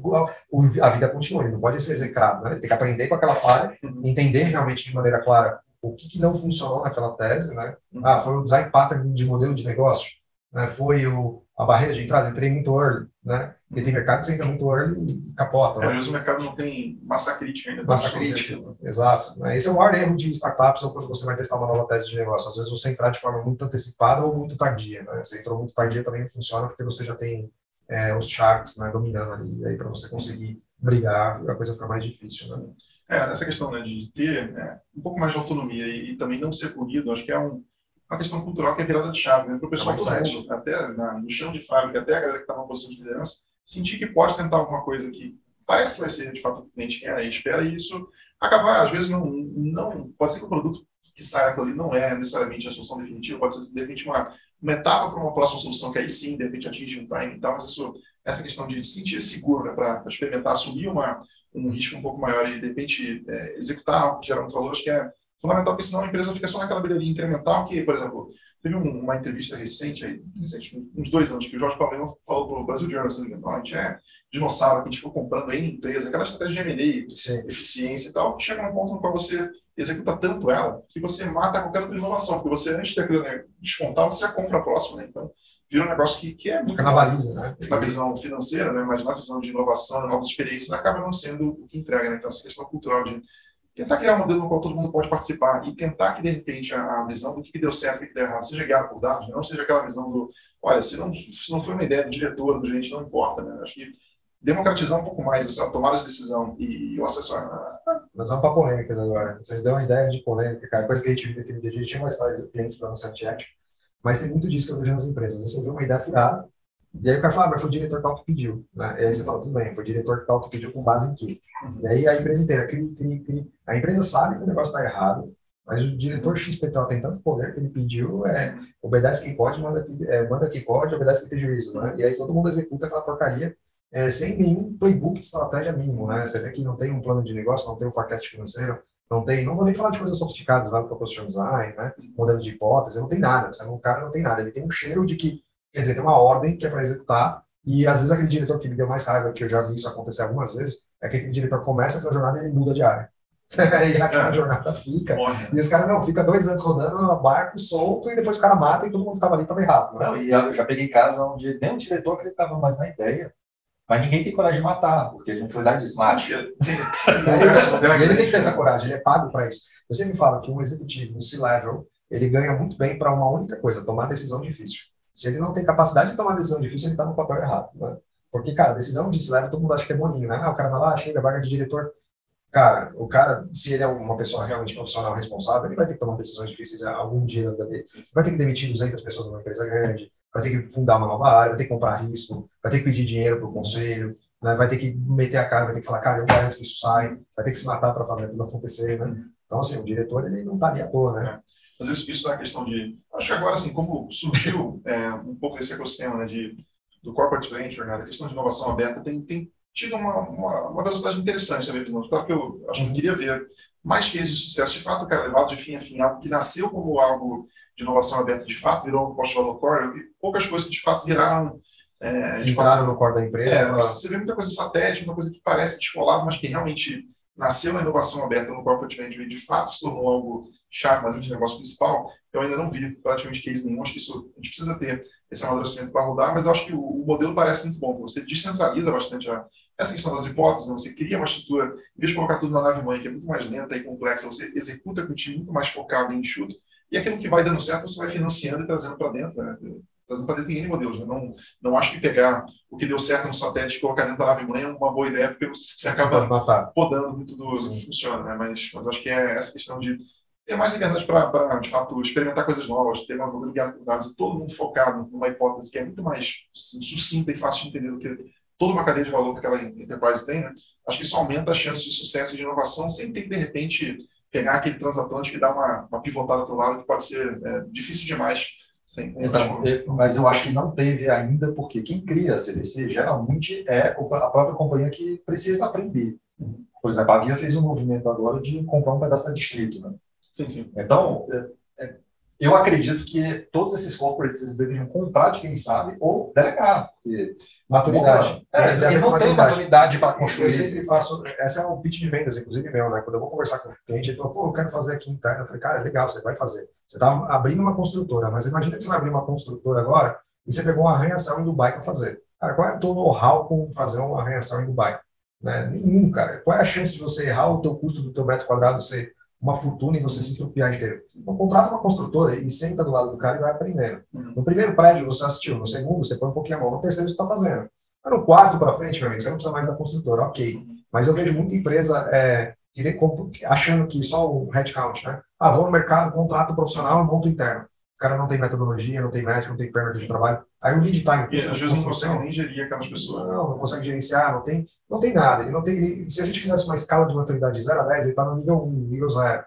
A vida continua, ele não pode ser execrado, né? Ele tem que aprender com aquela falha, entender realmente de maneira clara o que não funcionou naquela tese, né? Foi o design pattern de modelo de negócio, né? Foi a barreira de entrada, entrei muito early, né? Porque tem mercado que você entra muito early e capota. Às vezes o mercado não tem massa crítica ainda. Massa crítica, exato. Esse é o maior erro de startups ou quando você vai testar uma nova tese de negócio. Às vezes você entrar de forma muito antecipada ou muito tardia, né? Você entrou muito tardia também não funciona porque você já tem os sharks, né, dominando ali. Aí para você conseguir brigar, a coisa fica mais difícil, né? Essa questão, né, de ter um pouco mais de autonomia e também não ser punido, acho que é uma questão cultural que é virada de chave, né? Para o pessoal todo mundo, até no chão de fábrica, até a galera que está numa posição de liderança, sentir que pode tentar alguma coisa que parece que vai ser, de fato, o que a gente quer e espera, e isso acabar, às vezes, não pode ser que o produto que sai daquilo ali não é necessariamente a solução definitiva, pode ser, de repente, uma etapa para uma próxima solução que aí sim, de repente, atinge um time e tal, mas essa questão de se sentir seguro, né, para experimentar, assumir um risco um pouco maior e, de repente, executar algo que gera muito valor, acho que é fundamental, porque senão a empresa fica só naquela beiraria incremental que, por exemplo, teve uma entrevista recente, uns 2 anos, que o Jorge Paulo falou para o Brasil Journal, a gente é dinossauro, que a gente ficou comprando em empresa, aquela estratégia de M&A, eficiência e tal, chega num ponto no qual você executa tanto ela, que você mata qualquer outra inovação, porque você, antes daquilo, né, descontar, você já compra a próxima, né? Então, vira um negócio que é muito na baliza, né? Na visão financeira, né? Mas na visão de inovação, novas experiências, acaba não sendo o que entrega, né? Então, essa questão cultural de tentar criar um modelo no qual todo mundo pode participar e tentar que, de repente, a visão do que deu certo e o que deu errado seja guiada por dados, né? Não seja aquela visão do, olha, se não foi uma ideia do diretor, do gerente, não importa, né? Acho que democratizar um pouco mais essa tomada de decisão e o acesso a... Nós vamos para polêmicas agora. Você deu uma ideia de polêmica, cara. Coisa que a gente viu aquele dia, a gente tinha uma história de clientes para nossa chat, mas tem muito disso que eu vejo nas empresas. Você vê uma ideia furada, e aí o cara fala, mas foi o diretor tal que pediu. Né? E aí você fala, tudo bem, foi o diretor tal que pediu com base em quê? E aí a empresa inteira cria. A empresa sabe que o negócio está errado, mas o diretor XPTO tem tanto poder que ele pediu, obedece quem pode, manda quem pode, obedece quem tem juízo. Né? E aí todo mundo executa aquela porcaria sem nenhum playbook de estratégia mínimo. Né? Você vê que não tem um plano de negócio, não tem um forecast financeiro, não vou nem falar de coisas sofisticadas, vai para o position design, né? Modelo de hipótese, não tem nada. O cara não tem nada, ele tem um cheiro de que, quer dizer, tem uma ordem que é para executar, e às vezes aquele diretor que me deu mais raiva, que eu já vi isso acontecer algumas vezes, é que aquele diretor começa aquela jornada e ele muda de área. E aquela jornada fica. E os caras não, fica 2 anos rodando no barco solto e depois o cara mata e todo mundo que estava ali estava errado. Né? Não, e eu já peguei casos onde nem o diretor acreditava mais na ideia, mas ninguém tem coragem de matar, porque ele não foi lá de smart. Ele tem que ter essa coragem, ele é pago para isso. Eu sempre falo que um executivo, um C-level, ele ganha muito bem para uma única coisa, tomar decisão difícil. Se ele não tem capacidade de tomar decisão difícil, ele está no papel errado. Né? Porque, cara, decisão de C-level, todo mundo acha que é boninho, né? O cara vai lá, chega, vaga de diretor. Cara, o cara, se ele é uma pessoa realmente profissional responsável, ele vai ter que tomar decisões difíceis algum dia na vida dele. Vai ter que demitir 200 pessoas numa empresa grande, vai ter que fundar uma nova área, vai ter que comprar risco, vai ter que pedir dinheiro para o conselho, né? Vai ter que meter a cara, vai ter que falar, cara, eu garanto que isso sai, vai ter que se matar para fazer tudo acontecer, né? Então, assim, o diretor, ele não está ali à toa, né? Mas isso é uma questão de... Acho que agora, assim, como surgiu um pouco desse ecossistema, né, do corporate venture, né, da questão de inovação aberta, tem tido uma velocidade interessante na minha visão. Claro que eu acho que eu queria ver mais cases de sucesso, de fato, cara, levado de fim a fim, algo que nasceu como algo de inovação aberta, de fato, virou um post-valor core. Eu vi poucas coisas que, de fato, viraram... entraram no core da empresa. Você vê muita coisa satélite, muita coisa que parece descolada, mas que realmente nasceu na inovação aberta no corporate venture e, de fato, se tornou algo chave na linha de negócio principal. Eu ainda não vi praticamente case nenhum. Acho que isso a gente precisa ter esse amadurecimento para rodar, mas eu acho que o modelo parece muito bom. Você descentraliza bastante essa questão das hipóteses, né? Você cria uma estrutura, em vez de colocar tudo na nave-mãe, que é muito mais lenta e complexa, você executa com um time muito mais focado em enxuto, e aquilo que vai dando certo, você vai financiando e trazendo para dentro, né? Trazendo para dentro em N modelos. Né? Não acho que pegar o que deu certo no satélite e colocar dentro da nave-mãe é uma boa ideia, porque você acaba podando muito do que funciona. Né? Mas acho que é essa questão de ter mais liberdade para, de fato, experimentar coisas novas, ter uma modelo de dados e todo mundo focado numa hipótese que é muito mais sucinta e fácil de entender do que toda uma cadeia de valor que aquela enterprise tem. Né? Acho que isso aumenta a chance de sucesso e de inovação sem ter que, de repente, pegar aquele transatlântico e dar uma pivotada para o lado que pode ser difícil demais. Então, mas eu acho que não teve ainda, porque quem cria a CVC geralmente é a própria companhia que precisa aprender. Por exemplo, a Via fez um movimento agora de comprar um pedaço da Distrito. Né? Sim. Então, eu acredito que todos esses corporates deveriam comprar de quem sabe ou delegar. Porque maturidade. Ele não tem maturidade para construir. Eu sempre faço, essa é um pitch de vendas, inclusive meu, né? Quando eu vou conversar com o cliente, ele falou, eu quero fazer aqui interno. Eu falei, cara, legal, você vai fazer. Você está abrindo uma construtora, mas imagina que você vai abrir uma construtora agora e você pegou uma arranhação em Dubai para fazer. Cara, qual é o teu know-how com fazer uma arranhação em Dubai? Né? Nenhum, cara. Qual é a chance de você errar o teu custo do teu metro quadrado ser uma fortuna e você se estrupiar inteiro? Então, contrata uma construtora e senta do lado do cara e vai aprendendo. No primeiro prédio você assistiu, no segundo você põe um pouquinho a mão, no terceiro você está fazendo. Mas no quarto para frente, meu amigo, você não precisa mais da construtora, ok. Mas eu vejo muita empresa achando que só o headcount, né? Vou no mercado, contrato profissional, monto interno. O cara não tem metodologia, não tem método, não tem framework de trabalho. Aí o lead time... E às vezes não consegue nem gerir aquelas pessoas. Não consegue gerenciar, não tem nada. Se a gente fizesse uma escala de maturidade de 0 a 10, ele está no nível 1, nível 0.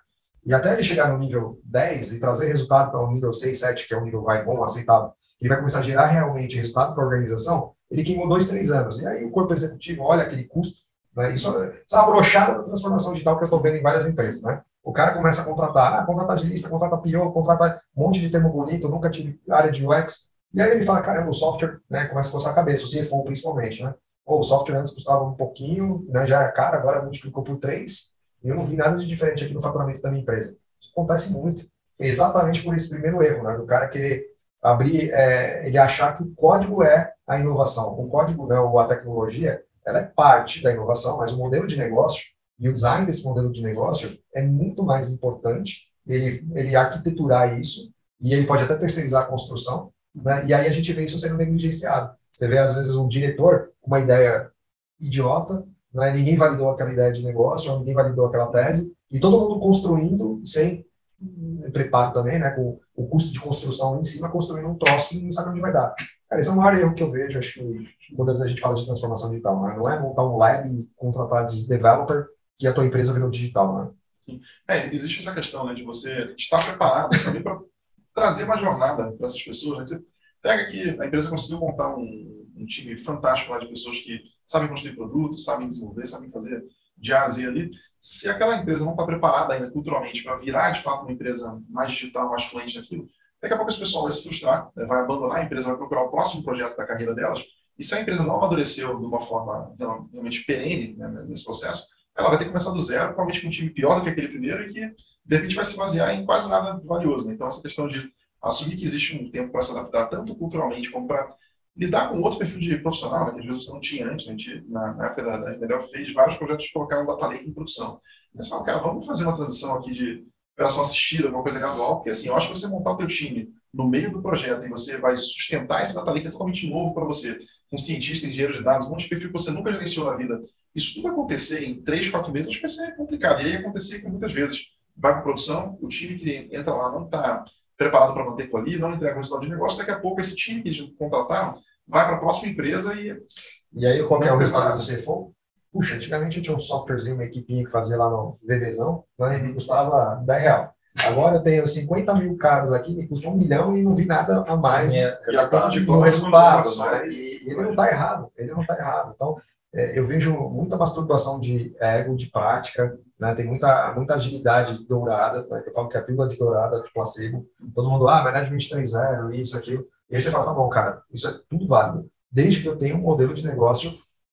E até ele chegar no nível 10 e trazer resultado para o nível 6, 7, que é um nível bom, aceitável, ele vai começar a gerar realmente resultado para a organização, ele queimou 2, 3 anos. E aí o corpo executivo olha aquele custo, né? Isso é uma brochada da transformação digital que eu estou vendo em várias empresas, né? O cara começa a contratar, contrata agilista, contrata PO, contrata um monte de termo bonito, nunca tive área de UX. E aí ele fala, caramba, o software, né, começa a coçar a cabeça, o CFO principalmente, né? Ou o software antes custava um pouquinho, né, já era caro, agora multiplicou por 3, e eu não vi nada de diferente aqui no faturamento da minha empresa. Isso acontece muito. Exatamente por esse primeiro erro, né, do cara querer abrir, ele achar que o código é a inovação. O código, né, ou a tecnologia, ela é parte da inovação, mas o modelo de negócio e o design desse modelo de negócio é muito mais importante, ele arquiteturar isso, e ele pode até terceirizar a construção, né, e aí a gente vê isso sendo negligenciado. Você vê, às vezes, um diretor com uma ideia idiota, né, ninguém validou aquela ideia de negócio, ou ninguém validou aquela tese, e todo mundo construindo sem preparo também, né, com o custo de construção em cima, construindo um troço que ninguém sabe onde vai dar. Cara, esse é o maior erro que eu vejo, acho que quando a gente fala de transformação digital, né? Não é montar um lab e contratar developer que a tua empresa virou digital, né? Sim. Existe essa questão, né, de você estar preparado também para trazer uma jornada para essas pessoas. Né? Você pega que a empresa conseguiu montar um time fantástico lá de pessoas que sabem construir produtos, sabem desenvolver, sabem fazer de A a Z ali. Se aquela empresa não está preparada ainda culturalmente para virar, de fato, uma empresa mais digital, mais fluente naquilo, daqui a pouco esse pessoal vai se frustrar, né? Vai abandonar a empresa, vai procurar o próximo projeto da carreira delas. E se a empresa não amadureceu de uma forma realmente perene, né, nesse processo, ela vai ter que começar do zero, provavelmente com um time pior do que aquele primeiro e que, de repente, vai se basear em quase nada valioso. Né? Então, essa questão de assumir que existe um tempo para se adaptar, tanto culturalmente como para lidar com outro perfil de profissional, né, que às vezes você não tinha antes. A gente, na época da Medel, fez vários projetos que colocaram data lake em produção. Mas você fala, cara, vamos fazer uma transição aqui de operação assistida, alguma coisa gradual, porque assim, eu acho que você montar o teu time no meio do projeto e você vai sustentar esse data lake totalmente novo para você, com cientista, engenheiro de dados, um monte de perfil que você nunca gerenciou na vida. Isso tudo acontecer em 3, 4 meses, acho que vai ser complicado. E aí acontecer que muitas vezes vai para produção, o time que entra lá não está preparado para manter aquilo ali, não entrega o resultado de negócio, daqui a pouco esse time que eles contrataram vai para a próxima empresa e... E aí, qual que é o resultado do CFO? Puxa, antigamente eu tinha um softwarezinho, uma equipinha que fazia lá no VBzão, né, e me custava R$10. Agora eu tenho 50 mil caras aqui, me custa 1 milhão e não vi nada a mais. Sim, e a conta de resultado, né? E ele não está errado, ele não está errado. Então, eu vejo muita masturbação de ego, de prática, né? Tem muita agilidade dourada, né? Eu falo que é a pílula de dourada de placebo. Todo mundo, management 3.0, isso, aquilo. E aí você fala, tá bom, cara, isso é tudo válido, desde que eu tenha um modelo de negócio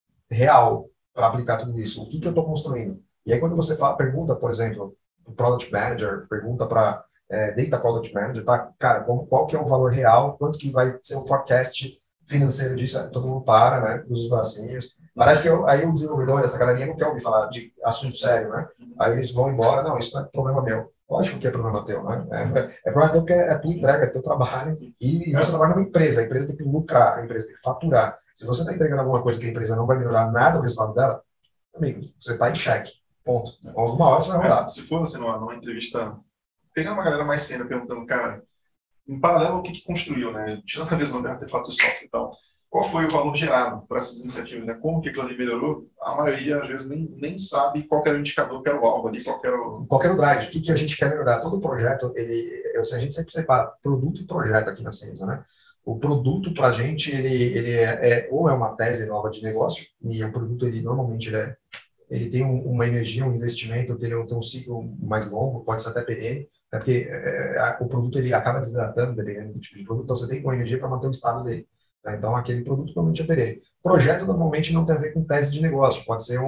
real para aplicar tudo isso. O que eu estou construindo? E aí, quando você pergunta, por exemplo, o Product Manager, pergunta para Data Product Manager, tá? Cara, qual que é o valor real? Quanto que vai ser o forecast financeiro disso? Aí todo mundo para, né? Cruza os bracinhos. Parece que aí o desenvolvedor, essa galerinha não quer ouvir falar de assunto sério, né? Aí eles vão embora. Não, isso não é problema meu. Lógico que é problema teu, né? É problema teu porque é tua entrega, é teu trabalho. E você trabalha numa empresa. A empresa tem que lucrar, a empresa tem que faturar. Se você está entregando alguma coisa que a empresa não vai melhorar nada o resultado dela, amigo, você está em xeque. Ponto. Alguma hora você vai rodar. Se for assim, numa entrevista, pegando uma galera mais sênior, perguntando, cara, em paralelo ao que construiu, né? Tirando a visão de artefato de software e tal, qual foi o valor gerado para essas iniciativas, né? Como que aquilo ali melhorou? A maioria, às vezes, nem sabe qual era o indicador, qual era o alvo ali, qual era o drive. O que a gente quer melhorar? Todo projeto, a gente sempre separa produto e projeto aqui na Ciência, né? O produto, para a gente, ele ou é uma tese nova de negócio, e o produto, normalmente, ele tem uma energia, um investimento, que ele tem um ciclo mais longo, pode ser até perene, né? Porque o produto ele acaba desidratando, dependendo do tipo de produto, então você tem que ter uma energia para manter o estado dele. Né? Então, aquele produto normalmente é perene. Projeto, normalmente, não tem a ver com tese de negócio, pode ser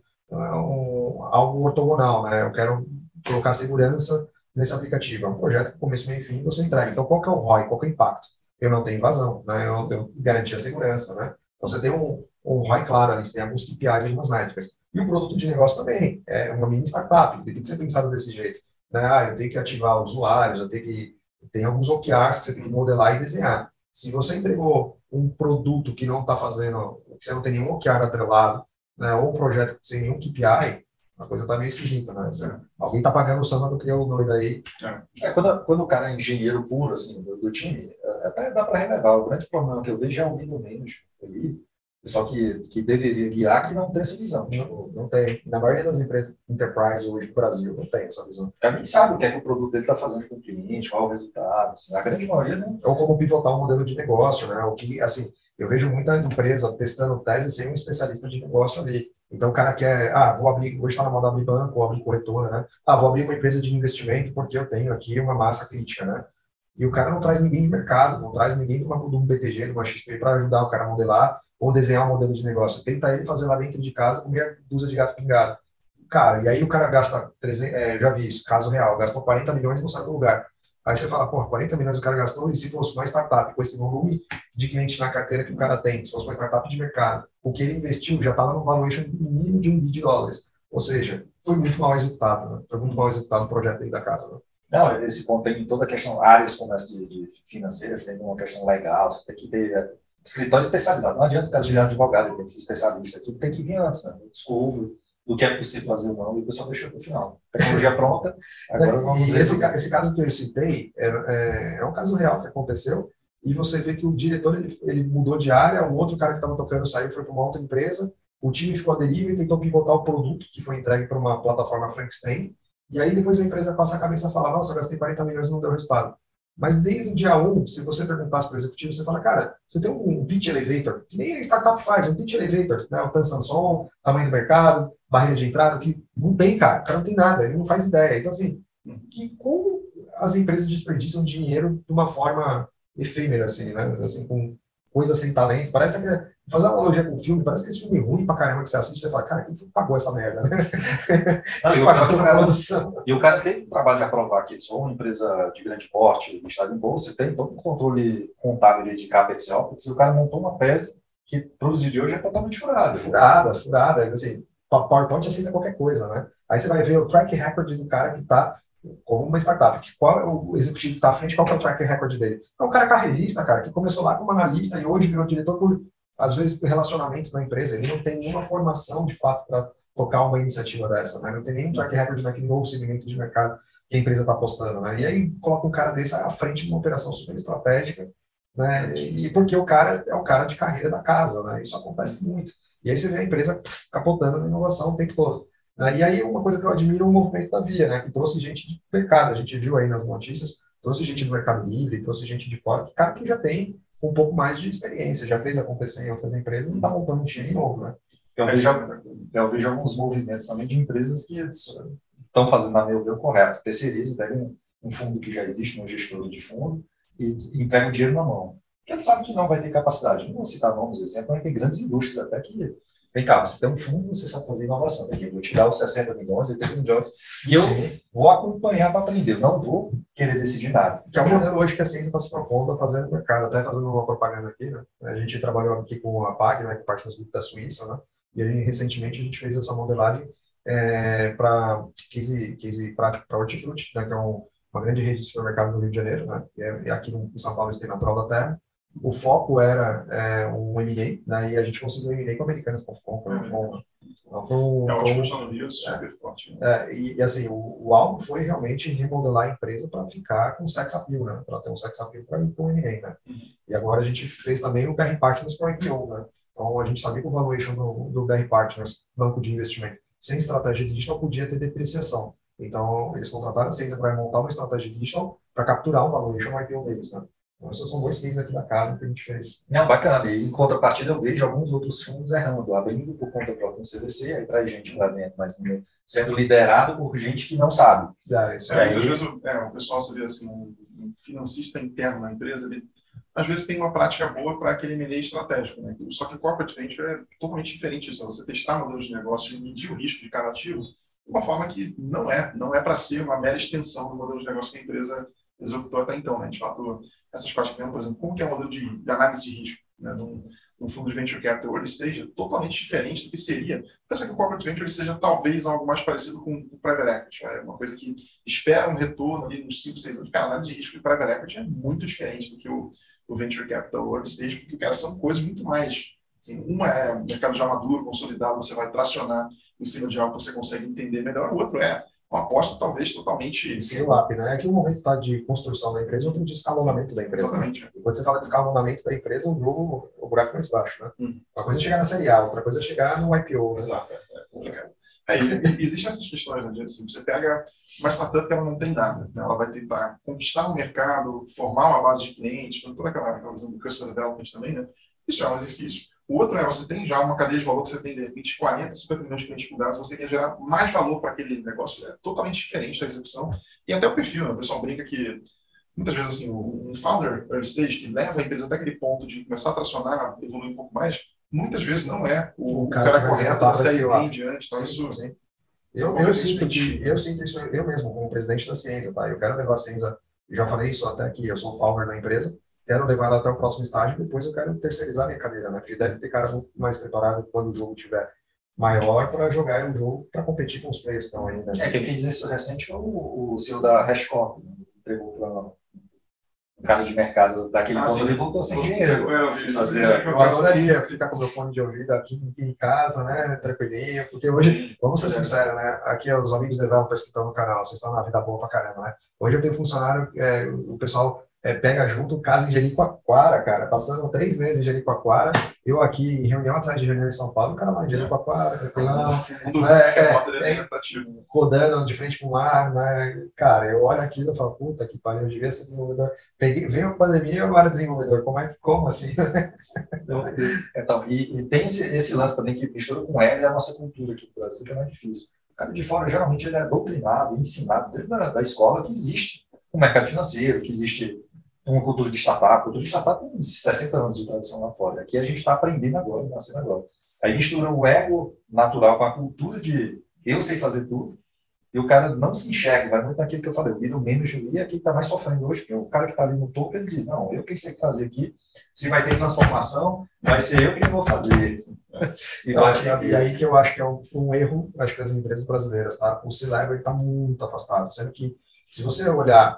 algo ortogonal, né? Eu quero colocar segurança nesse aplicativo. É um projeto que começo, meio e fim você entrega. Então, qual que é o ROI? Qual que é o impacto? Eu não tenho invasão, né? Eu garanti a segurança, né? Então, você tem um ROI claro ali, você tem alguns KPIs, algumas métricas. E o produto de negócio também, é uma mini startup, ele tem que ser pensado desse jeito. Né? Eu tenho que ativar usuários, tem alguns OKRs que você tem que modelar e desenhar. Se você entregou um produto que não está fazendo, que você não tem nenhum OKR atrelado, né? Ou um projeto sem nenhum KPI, a coisa está meio esquisita, né? Alguém está pagando o samba do criador doido aí. Quando o cara é engenheiro puro, assim, do time, até dá para relevar. O grande problema que eu vejo é o middle management ali, pessoal que deveria guiar, que não tem essa visão. Não tem. Na maioria das empresas enterprise hoje no Brasil, não tem essa visão. O cara nem sabe o que é que o produto dele está fazendo com o cliente, qual é o resultado. Assim, a grande maioria não. Ou como pivotar um modelo de negócio, né? O que, assim, eu vejo muita empresa testando tese sem um especialista de negócio ali. Então, o cara quer, vou abrir, hoje está na moda abrir banco, ou abrir corretora, né? Vou abrir uma empresa de investimento porque eu tenho aqui uma massa crítica, né? E o cara não traz ninguém de mercado, não traz ninguém de um BTG, de uma XP para ajudar o cara a modelar ou desenhar um modelo de negócio. Tenta ele fazer lá dentro de casa com meia dúzia de gato pingado. Cara, e aí o cara gasta 300, já vi isso, caso real, gastou 40 milhões e não sai do lugar. Aí você fala, 40 milhões o cara gastou, e se fosse uma startup com esse volume de clientes na carteira que o cara tem, se fosse uma startup de mercado, o que ele investiu já estava no valuation mínimo de $1 bilhão. Ou seja, foi muito mal executado, né? Foi muito mal executado o projeto aí da casa, né? Não, esse ponto tem toda a questão, áreas como essa de financeira, tem uma questão legal, você tem que ter escritório especializado. Não adianta o cara virar advogado, ele tem que ser especialista. Tudo tem que vir antes, né? Descubro do que é possível fazer ou não, e o pessoal deixou para o final. Tecnologia pronta, agora vamos ver. Esse caso que eu citei é um caso real que aconteceu, e você vê que o diretor ele mudou de área, o outro cara que estava tocando saiu, foi para uma outra empresa, o time ficou à deriva e tentou pivotar o produto que foi entregue para uma plataforma Frankenstein, e aí depois a empresa passa a cabeça e fala, nossa, eu gastei 40 milhões e não deu resultado. Mas desde o dia 1, se você perguntasse para o executivo, você fala, cara, você tem um pitch elevator, que nem a startup faz, um pitch elevator, né? O Tan Sanson, tamanho do mercado, barreira de entrada, que não tem, cara. O cara não tem nada, ele não faz ideia. Então, assim, como as empresas desperdiçam dinheiro de uma forma efêmera, assim, né? Assim, com coisa sem talento. Parece que, fazer uma analogia com o filme, parece que esse filme é ruim pra caramba que você assiste, você fala, cara, quem pagou essa merda, né? Não, e o cara teve o trabalho de aprovar que eles são uma empresa de grande porte, listada em bolsa, tem todo um controle contábil de CAPEX e OPEX, e o cara montou uma tese que, para os dias de hoje, é totalmente furada. Furada. Assim, PowerPoint aceita qualquer coisa, né? Aí você vai ver o track record do cara que está como uma startup. Qual é o executivo que está à frente, qual é o track record dele? É um cara carreirista, cara, que começou lá como analista e hoje virou diretor por, às vezes, relacionamento na empresa. Ele não tem nenhuma formação, de fato, para tocar uma iniciativa dessa, né? Não tem nenhum track record naquele novo segmento de mercado que a empresa está apostando, né? E aí coloca um cara desse à frente de uma operação super estratégica, né? E porque o cara é o cara de carreira da casa, né? Isso acontece muito. E aí você vê a empresa capotando na inovação o tempo todo. E aí uma coisa que eu admiro é o movimento da Via, né? Que trouxe gente de mercado. A gente viu aí nas notícias, trouxe gente do Mercado Livre, trouxe gente de fora, cara que já tem um pouco mais de experiência, já fez acontecer em outras empresas e está montando um time novo, né? Eu vejo alguns movimentos também de empresas que estão fazendo, na meu ver, o correto. Terceirizam, pegam um fundo que já existe, um gestor de fundo, e entregam o dinheiro na mão. Porque ele sabe que não vai ter capacidade. Não vou citar nomes, exemplo, mas tem grandes indústrias até que... Vem cá, você tem um fundo, você sabe fazer inovação. Eu vou te dar os 60 milhões, 80 milhões, e eu vou acompanhar para aprender. Eu não vou querer decidir nada. Que é o modelo hoje que a ciência está se propondo a fazer no mercado. Até fazendo uma propaganda aqui, né? A gente trabalhou aqui com a PAG, né, que é parte das grupos da Suíça, né? E aí, recentemente, a gente fez essa modelagem para case prático para hortifruti, né, que é uma grande rede de supermercado do Rio de Janeiro, né? E aqui em São Paulo, eles têm Natural da Terra. O foco era um M&A, né, e a gente conseguiu um M&A com Americanas.com. Super forte. E assim, o alvo foi realmente remodelar a empresa para ficar com sex appeal, né? Para ter um sex appeal para ir com o M&A, né? E agora a gente fez também o BR Partners para o IPO, né? Então a gente sabia que o valuation do BR Partners, banco de investimento, sem estratégia digital podia ter depreciação. Então eles contrataram a Ciência para montar uma estratégia digital para capturar o valuation no IPO deles, né? Então, esses são 2 cases aqui da casa que a gente fez. Não, bacana. E em contrapartida, eu vejo alguns outros fundos errando, abrindo por conta própria no CVC, aí traz gente lá dentro, mas sendo liderado por gente que não sabe. Às vezes o pessoal, você vê assim, um financista interno na empresa, ele às vezes tem uma prática boa para aquele M&A estratégico, né? Só que o corporate venture é totalmente diferente disso. Você testar modelos de negócio e medir o risco de cada ativo de uma forma que não é para ser uma mera extensão do modelo de negócio que a empresa executou até então, né? De fato, essas partes que por exemplo, como que é o modelo de análise de risco, né? Num fundo de venture capital early stage, é totalmente diferente do que seria. Pensa que o corporate venture seja talvez algo mais parecido com o private equity, é uma coisa que espera um retorno ali nos 5, 6 anos. Cara, a análise de risco de private equity é muito diferente do que o venture capital early stage, porque, cara, são coisas muito mais... Assim, uma é mercado já maduro, consolidado, você vai tracionar em cima de algo que você consegue entender melhor. O outro é uma aposta talvez totalmente... Scale-up, né? É que o momento está de construção da empresa, outro de escalonamento da empresa. Exatamente. Né? Quando você fala de escalonamento da empresa, o buraco é mais baixo, né? Hum. Uma coisa é chegar na série A, outra coisa é chegar no IPO. Né? Exato, é complicado. Existem essas questões, né? Assim, você pega uma startup que ela não tem nada, né? Ela vai tentar conquistar um mercado, formar uma base de clientes, toda aquela visão do customer development também, né? Isso é um exercício. O outro é, você tem já uma cadeia de valor que você tem, de repente, 40, 50 milhões de clientes plugados, você quer gerar mais valor para aquele negócio, é totalmente diferente da execução. E até o perfil, né? O pessoal brinca que, muitas vezes, assim, um founder early stage, que leva a empresa até aquele ponto de começar a tracionar, evoluir um pouco mais, muitas vezes não é o cara correto da série B em diante. Então, sim. Eu sinto isso eu mesmo, como presidente da Cienza, tá? Eu quero levar a Cienza, já falei isso até aqui, eu sou o founder da empresa, quero levar ela até o próximo estágio, depois eu quero terceirizar minha cadeira, né? Porque deve ter cara muito mais preparado quando o jogo estiver maior para jogar um jogo para competir com os players que estão aí. Né? Quem fez isso recente foi o CEO da HashCorp, né? Entregou para um cara de mercado daquele ponto, ele voltou sem dinheiro. Eu adoraria ficar com o meu fone de ouvido aqui em casa, né, tranquilinho, porque hoje, vamos ser sinceros, né, aqui os amigos developers que estão no canal, vocês estão na vida boa pra caramba, né, hoje eu tenho funcionário, o pessoal pega junto casa em Jericoacoara, cara, passando 3 meses em Jericoacoara, eu aqui em reunião atrás de reunião em São Paulo, o cara lá em Jericoacoara, tranquilão, rodando de frente para o mar, né, cara, eu olho aquilo e falo, puta que pariu, eu devia ser desenvolvedor, veio a pandemia e eu era desenvolvedor, como assim? Então, e tem esse lance também que mistura com ela e a nossa cultura aqui no Brasil, que é mais difícil. O cara de fora, geralmente, ele é doutrinado, ensinado desde da escola que existe um mercado financeiro, que existe uma cultura de startup. A cultura de startup tem 60 anos de tradição lá fora. Aqui a gente está aprendendo agora, nascendo agora. Aí mistura o ego natural com a cultura de eu sei fazer tudo, e o cara não se enxerga, vai muito naquilo que eu falei, o middle manager ali é quem está mais sofrendo hoje, porque o cara que está ali no topo, ele diz, não, eu que sei fazer aqui, se vai ter transformação, vai ser eu que vou fazer. E aí que eu acho que é um erro, acho que das empresas brasileiras, tá? O C-Level está muito afastado, sendo que, se você olhar,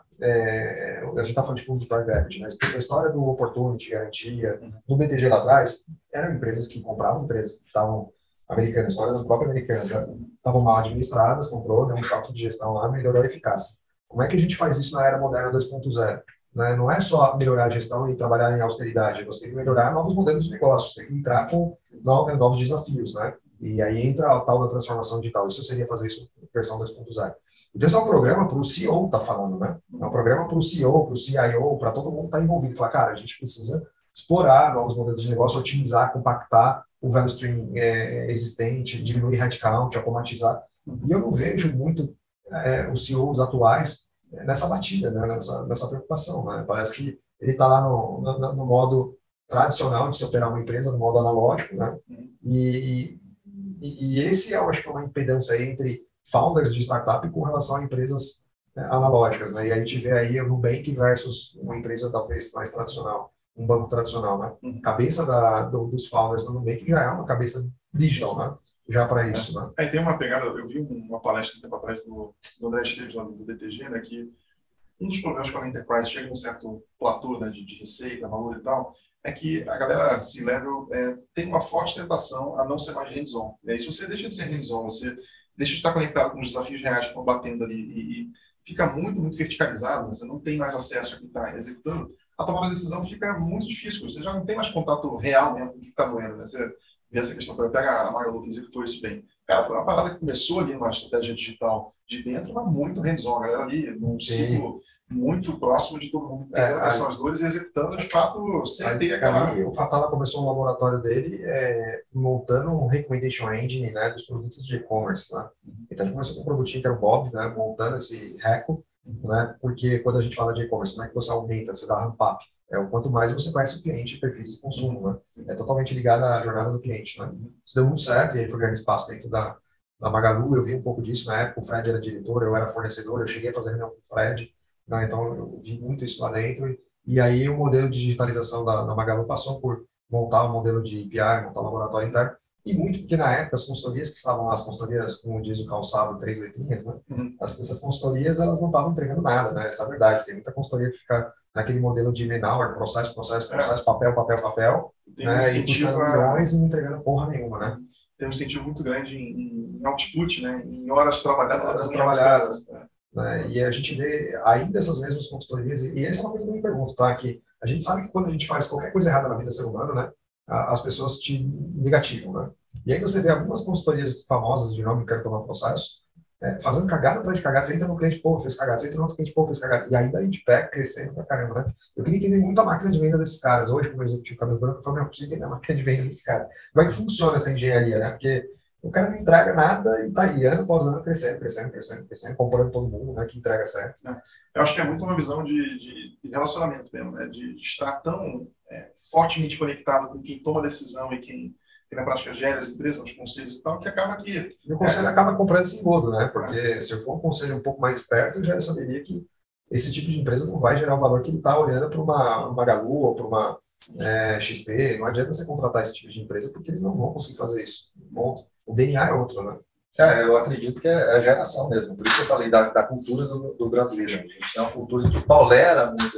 a gente está falando de fundo de private equity, né? A história do Opportunity, Garantia, do BTG lá atrás, eram empresas que compravam empresas que estavam americanas, a história do próprio Americanas, né? Estavam mal administradas, comprou, deu um choque de gestão lá, melhorou a eficácia. Como é que a gente faz isso na era moderna 2.0? Né? Não é só melhorar a gestão e trabalhar em austeridade, você tem que melhorar novos modelos de negócios, tem que entrar com novos desafios, né? E aí entra a tal da transformação digital. Isso seria fazer isso em versão 2.0. Então, esse é um programa para o CEO estar falando, né? É um programa para o CEO, para o CIO, para todo mundo estar envolvido. Falar, cara, a gente precisa explorar novos modelos de negócio, otimizar, compactar o value stream existente, diminuir headcount, automatizar. E eu não vejo muito os CEOs atuais nessa batida, né? nessa preocupação. Né? Parece que ele está lá no modo tradicional de se operar uma empresa, no modo analógico, né? E esse eu acho que é uma impedância entre founders de startup com relação a empresas analógicas, né? E a gente vê aí o Nubank versus uma empresa talvez mais tradicional, um banco tradicional, né? Cabeça dos founders do Nubank já é uma cabeça digital, né? Já para isso, né? Tem uma pegada, eu vi uma palestra um tempo atrás do André Esteves, lá do BTG, né? Que um dos problemas quando a enterprise chega num certo platô, né, de receita, valor e tal, é que a galera C-level tem uma forte tentação a não ser mais hands-on. E aí, se você deixa de ser hands-on, você deixa de estar conectado com os desafios reais que estão batendo ali e fica muito, muito verticalizado, você não tem mais acesso a quem está executando, a tomada de decisão fica muito difícil, você já não tem mais contato real mesmo com o que está doendo, né? Você vê essa questão, pega a Magalu que executou isso bem. Cara, foi uma parada que começou ali na estratégia digital de dentro, mas muito hands-on, a galera ali, num ciclo muito próximo de todo mundo entendendo quais são as dores e executando, de fato, sem ter aquela... O Fatala começou no laboratório dele montando um recommendation engine, né, dos produtos de e-commerce, né? Então, ele começou com um produtinho que era o Bob, né, montando esse reco, né, porque quando a gente fala de e-commerce, como é que você aumenta, você dá ramp-up? O quanto mais você conhece o cliente, perfis de consumo, né? É totalmente ligado à jornada do cliente, né? Isso deu muito certo e ele foi ganhando espaço dentro da Magalu. Eu vi um pouco disso na época, o Fred era diretor, eu era fornecedor, eu cheguei a fazer reunião com o Fred, né? Então eu vi muito isso lá dentro. E aí o modelo de digitalização da Magalu passou por montar um modelo de API, montar um laboratório interno, e muito porque na época as consultorias que estavam lá, as consultorias, como diz o calçado, 3 letrinhas, né? Essas consultorias, elas não estavam entregando nada, né? Essa é a verdade. Tem muita consultoria que fica naquele modelo de Menauer, processo, papel, né? E custando milhões e não entregando porra nenhuma, né? tem um incentivo muito grande em output, né? Em horas trabalhadas. Horas trabalhadas. Né? E a gente vê ainda essas mesmas consultorias, e essa é uma coisa que eu me pergunto, tá? Que a gente sabe que quando a gente faz qualquer coisa errada na vida do ser humano, né? As pessoas te negativam, né? E aí você vê algumas consultorias famosas, de nome, não quero tomar processo, fazendo cagada atrás de cagada, você entra no cliente, pô, fez cagada, você entra no outro cliente, pô, fez cagada, e ainda a gente pega crescendo pra caramba, né? Eu queria entender muito a máquina de venda desses caras. Hoje, como executivo cabelo branco, eu falei, não, eu preciso entender a máquina de venda desses caras. Como é que funciona essa engenharia, né? Porque o cara não entrega nada e tá aí ano após ano crescendo, comprando todo mundo, né? Que entrega certo. Eu acho que é muito uma visão de relacionamento mesmo, né? De estar tão fortemente conectado com quem toma decisão e quem na prática gera as empresas, os conselhos e tal, que acaba que... E o conselho acaba comprando esse engodo, né? Porque se eu for um conselho um pouco mais esperto, eu já saberia que esse tipo de empresa não vai gerar o valor que ele está olhando para uma Magalu ou para uma XP. Não adianta você contratar esse tipo de empresa porque eles não vão conseguir fazer isso. Bom, o DNA é outro, né? Eu acredito que é a geração mesmo. Por isso que eu falei da cultura do brasileiro. A gente tem uma cultura que tolera muito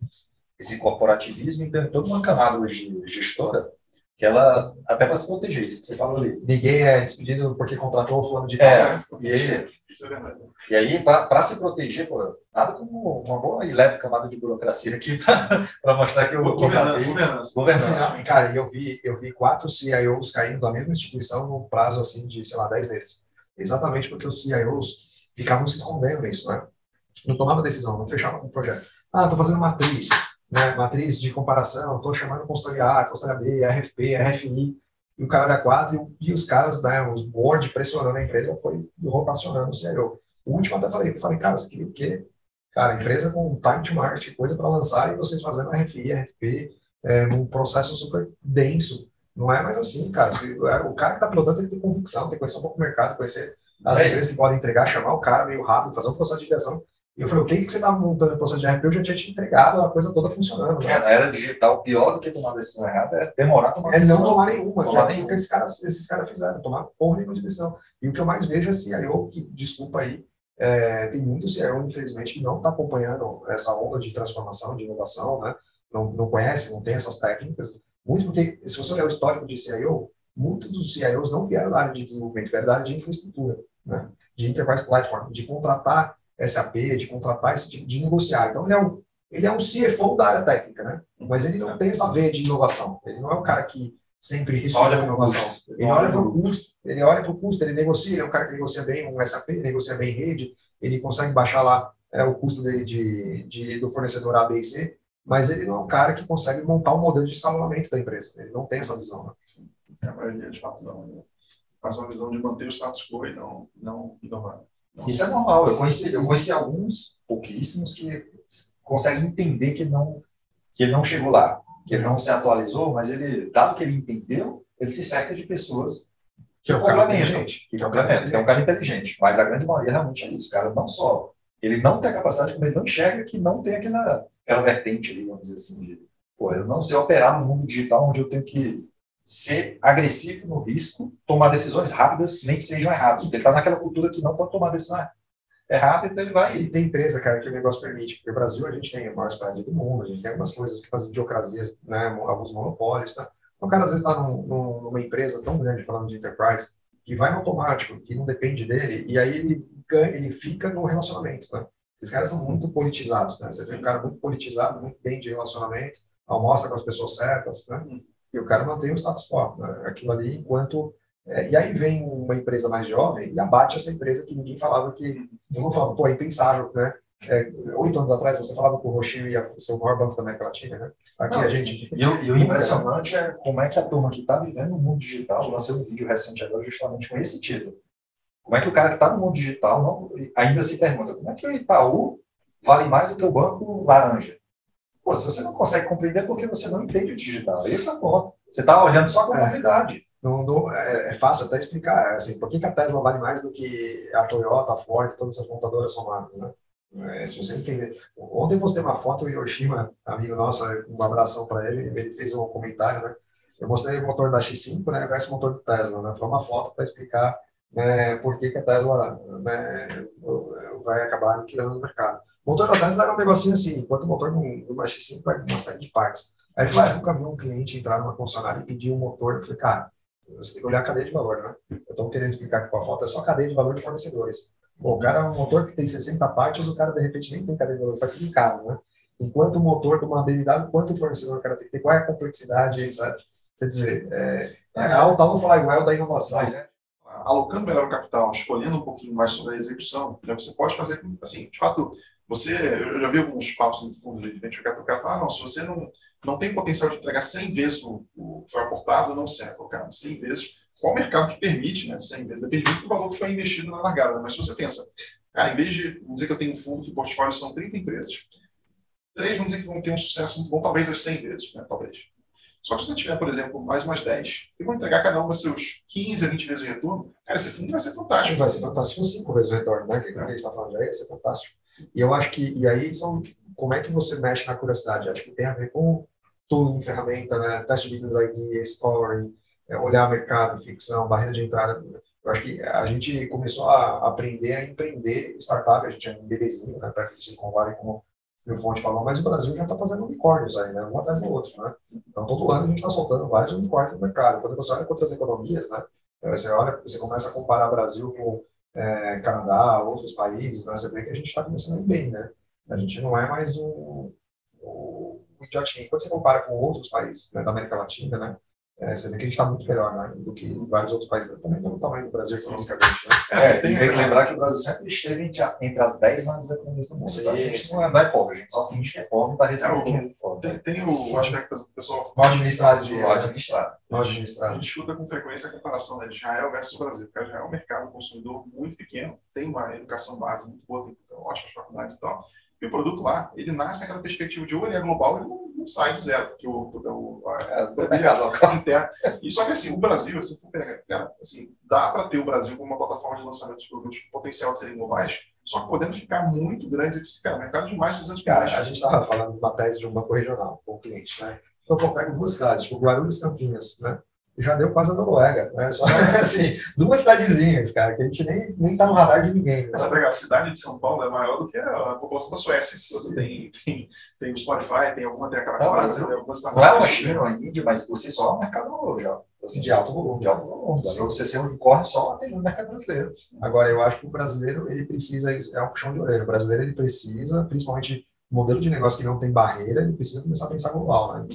esse corporativismo e tem toda uma camada hoje gestora que ela, até para se proteger, isso que você falou ali. Ninguém é despedido porque contratou o fulano de tal. Isso é verdade. E aí, para se proteger, pô, nada como uma boa e leve camada de burocracia aqui para mostrar que o governança. Cara, eu vi 4 CIOs caindo da mesma instituição no prazo assim de, sei lá, 10 meses. Exatamente porque os CIOs ficavam se escondendo nisso, né? Não tomava decisão, não fechava com o projeto. Estou fazendo matriz. Né, matriz de comparação, estou chamando consultoria A, consultoria B, RFP, RFI, e o cara era 4, e os caras, né, os board pressionando a empresa, foi rotacionando o CIO. O último até falei, cara, você queria o quê? Cara, empresa com time to market, coisa para lançar, e vocês fazendo RFI, RFP, num processo super denso. Não é mais assim, cara. O cara que está pilotando tem que ter convicção, tem que conhecer um pouco o mercado, conhecer as empresas que podem entregar, chamar o cara meio rápido, fazer um processo de direção. E eu falei, o tempo que você estava montando o processo de RP, eu já tinha te entregado a coisa toda funcionando. Né? Na era digital, pior do que tomar decisão errada é demorar a tomar decisão. Não tomar nenhuma, que é o que esses caras fizeram, tomar porra nenhuma de decisão. E o que eu mais vejo é CIO, que, desculpa aí, tem muito CIO, infelizmente, que não está acompanhando essa onda de transformação, de inovação, né? Não conhece, não tem essas técnicas. Muito porque, se você olhar o histórico de CIO, muitos dos CIOs não vieram da área de desenvolvimento, vieram da área de infraestrutura, né? De enterprise platform, de contratar SAP, de contratar esse tipo de negociar. Então, ele é um CFO da área técnica, né? Mas ele não tem essa veia de inovação. Ele não é um cara que sempre olha a inovação. Ele olha para o custo, ele negocia, ele é um cara que negocia bem um SAP, negocia bem rede, ele consegue baixar lá o custo dele do fornecedor A, B e C, mas ele não é um cara que consegue montar um modelo de escalonamento da empresa. Ele não tem essa visão. Né? A maioria, de fato, não. Faz uma visão de manter o status quo e não inovar. Isso é normal. Eu conheci alguns, pouquíssimos, que conseguem entender que ele não chegou lá, que ele não se atualizou, mas dado que ele entendeu, ele se cerca de pessoas que complementam, que é um cara inteligente. Mas a grande maioria realmente é isso, cara. Não só ele não tem a capacidade, como ele não enxerga que não tem aquela vertente ali, vamos dizer assim, eu não sei operar no mundo digital onde eu tenho que ser agressivo no risco, tomar decisões rápidas, nem que sejam erradas. Ele está naquela cultura que não pode tomar decisão errada, então ele vai... E tem empresa, cara, que o negócio permite. Porque o Brasil, a gente tem a maior cidade do mundo, a gente tem algumas coisas que fazem idiocrasias, né, alguns monopólios, tá? Então, o cara, às vezes, está numa empresa tão grande, falando de enterprise, que vai no automático, que não depende dele, e aí ele fica no relacionamento, né? Esses caras são muito politizados, né? Você vê um cara muito politizado, muito bem de relacionamento, almoça com as pessoas certas, né? E o cara mantém o status quo, né? Aquilo ali, enquanto... e aí vem uma empresa mais jovem e abate essa empresa que ninguém falava que... Eu não falava, pô, é impensável, né? 8 anos atrás, você falava que o Roxinho ia ser o maior banco da América Latina, né? Aqui a gente... E o impressionante é como é que a turma que está vivendo no mundo digital, eu lancei um vídeo recente agora justamente com esse título. Como é que o cara que está no mundo digital ainda se pergunta como é que o Itaú vale mais do que o banco laranja? Pô, se você não consegue compreender, é porque você não entende o digital. Esse é o ponto. Você está olhando só com a realidade. É fácil até explicar, assim, por que a Tesla vale mais do que a Toyota, a Ford, todas essas montadoras somadas, né? Se você entender. Ontem eu postei uma foto do Hiroshima, amigo nosso, um abração para ele fez um comentário, né? Eu mostrei o motor da X5, né, versus o motor do Tesla, né? Foi uma foto para explicar, né, por que a Tesla, né, vai acabar aniquilando o mercado. O motor da Tesla era um negocinho assim, enquanto o motor do X5 vai uma série de partes. Aí ele falou, eu nunca vi um cliente entrar numa concessionária e pedir um motor. Eu falei, cara, você tem que olhar a cadeia de valor, né? Eu estou querendo explicar aqui com a foto, é só a cadeia de valor de fornecedores. Bom, o cara é um motor que tem 60 partes, o cara de repente nem tem cadeia de valor, faz tudo em casa, né? Enquanto o motor de uma BMW, quanto o fornecedor o cara tem que ter, qual é a complexidade, etc. Quer dizer, algo não falar igual da inovação. Mas alocando melhor o capital, escolhendo um pouquinho mais sobre a execução, né, você pode fazer, assim, de fato, eu já vi alguns papos no fundo de venture capital, falar, não, se você não tem potencial de entregar 100 vezes o que foi aportado, não serve, cara, 100 vezes. Qual o mercado que permite, né, 100 vezes? Depende muito do valor que foi investido na largada, né? Mas se você pensa, cara, em vez de, vamos dizer que eu tenho um fundo que o portfólio são 30 empresas, 3 vamos dizer que vão ter um sucesso muito bom, talvez as 100 vezes, né, talvez. Só que se você tiver, por exemplo, mais umas 10, e vão entregar cada uma seus 15 a 20 vezes o retorno, cara, esse fundo vai ser fantástico. Vai ser fantástico se for 5 vezes o retorno, né? Que a gente está falando já ia ser fantástico. E eu acho que, e aí como é que você mexe na curiosidade? Acho que tem a ver com tooling, ferramenta, né? Teste business idea, scoring, olhar mercado, ficção, barreira de entrada. Eu acho que a gente começou a aprender a empreender startup, a gente é um bebezinho, né? Perto do Silicon Valley, como o Fonte falou, mas o Brasil já está fazendo unicórnios aí, né? Um atrás do outro, né? Então, todo ano a gente está soltando vários unicórnios no mercado. Quando você olha para outras economias, né? Você começa a comparar o Brasil com Canadá, outros países, né? Você vê que a gente está começando a ir bem, né? A gente não é mais um idiotinho. Quando você compara com outros países, né, da América Latina, né? Você vê que a gente está muito melhor, né, do que vários outros países, também pelo tamanho do Brasil economicamente. Né? Tem que lembrar que o Brasil sempre esteve entre as 10 maiores economias do mundo. Então, a gente não é pobre, a gente só finge que é pobre para receber dinheiro fora. Tem o aspecto do pessoal mal administrado. A gente escuta com frequência a comparação, né, de Israel versus o Brasil, porque Israel é um mercado consumidor muito pequeno, tem uma educação base muito boa, tem ótimas faculdades e tal. E o produto lá, ele nasce naquela perspectiva de ou ele é global, ele não sai de zero, porque o mercado local interno. E só que assim, o Brasil, se for pegar, cara, assim, dá para ter o Brasil como uma plataforma de lançamento de produtos com potencial de serem globais, só que podendo ficar muito grandes e ficar no mercado de mais de 200 milhões. A gente estava falando de uma tese de um banco regional com o cliente, né? Então, eu pego 2 cidades, tipo Guarulhos e Campinas, né? Já deu quase a Noruega, né? Só assim, 2 cidadezinhas, cara, que a gente nem tá no radar de ninguém. Né? Você pegar a cidade de São Paulo é maior do que a população da Suécia. Tem o Spotify, tem aquela casa, não é uma China, uma Índia, mas você só é um mercado já, assim, de alto volume. Para você ser um unicórnio, só tem no mercado brasileiro. Agora, eu acho que o brasileiro, ele precisa, é um puxão de orelha. O brasileiro, ele precisa, principalmente modelo de negócio que não tem barreira, ele precisa começar a pensar global, né?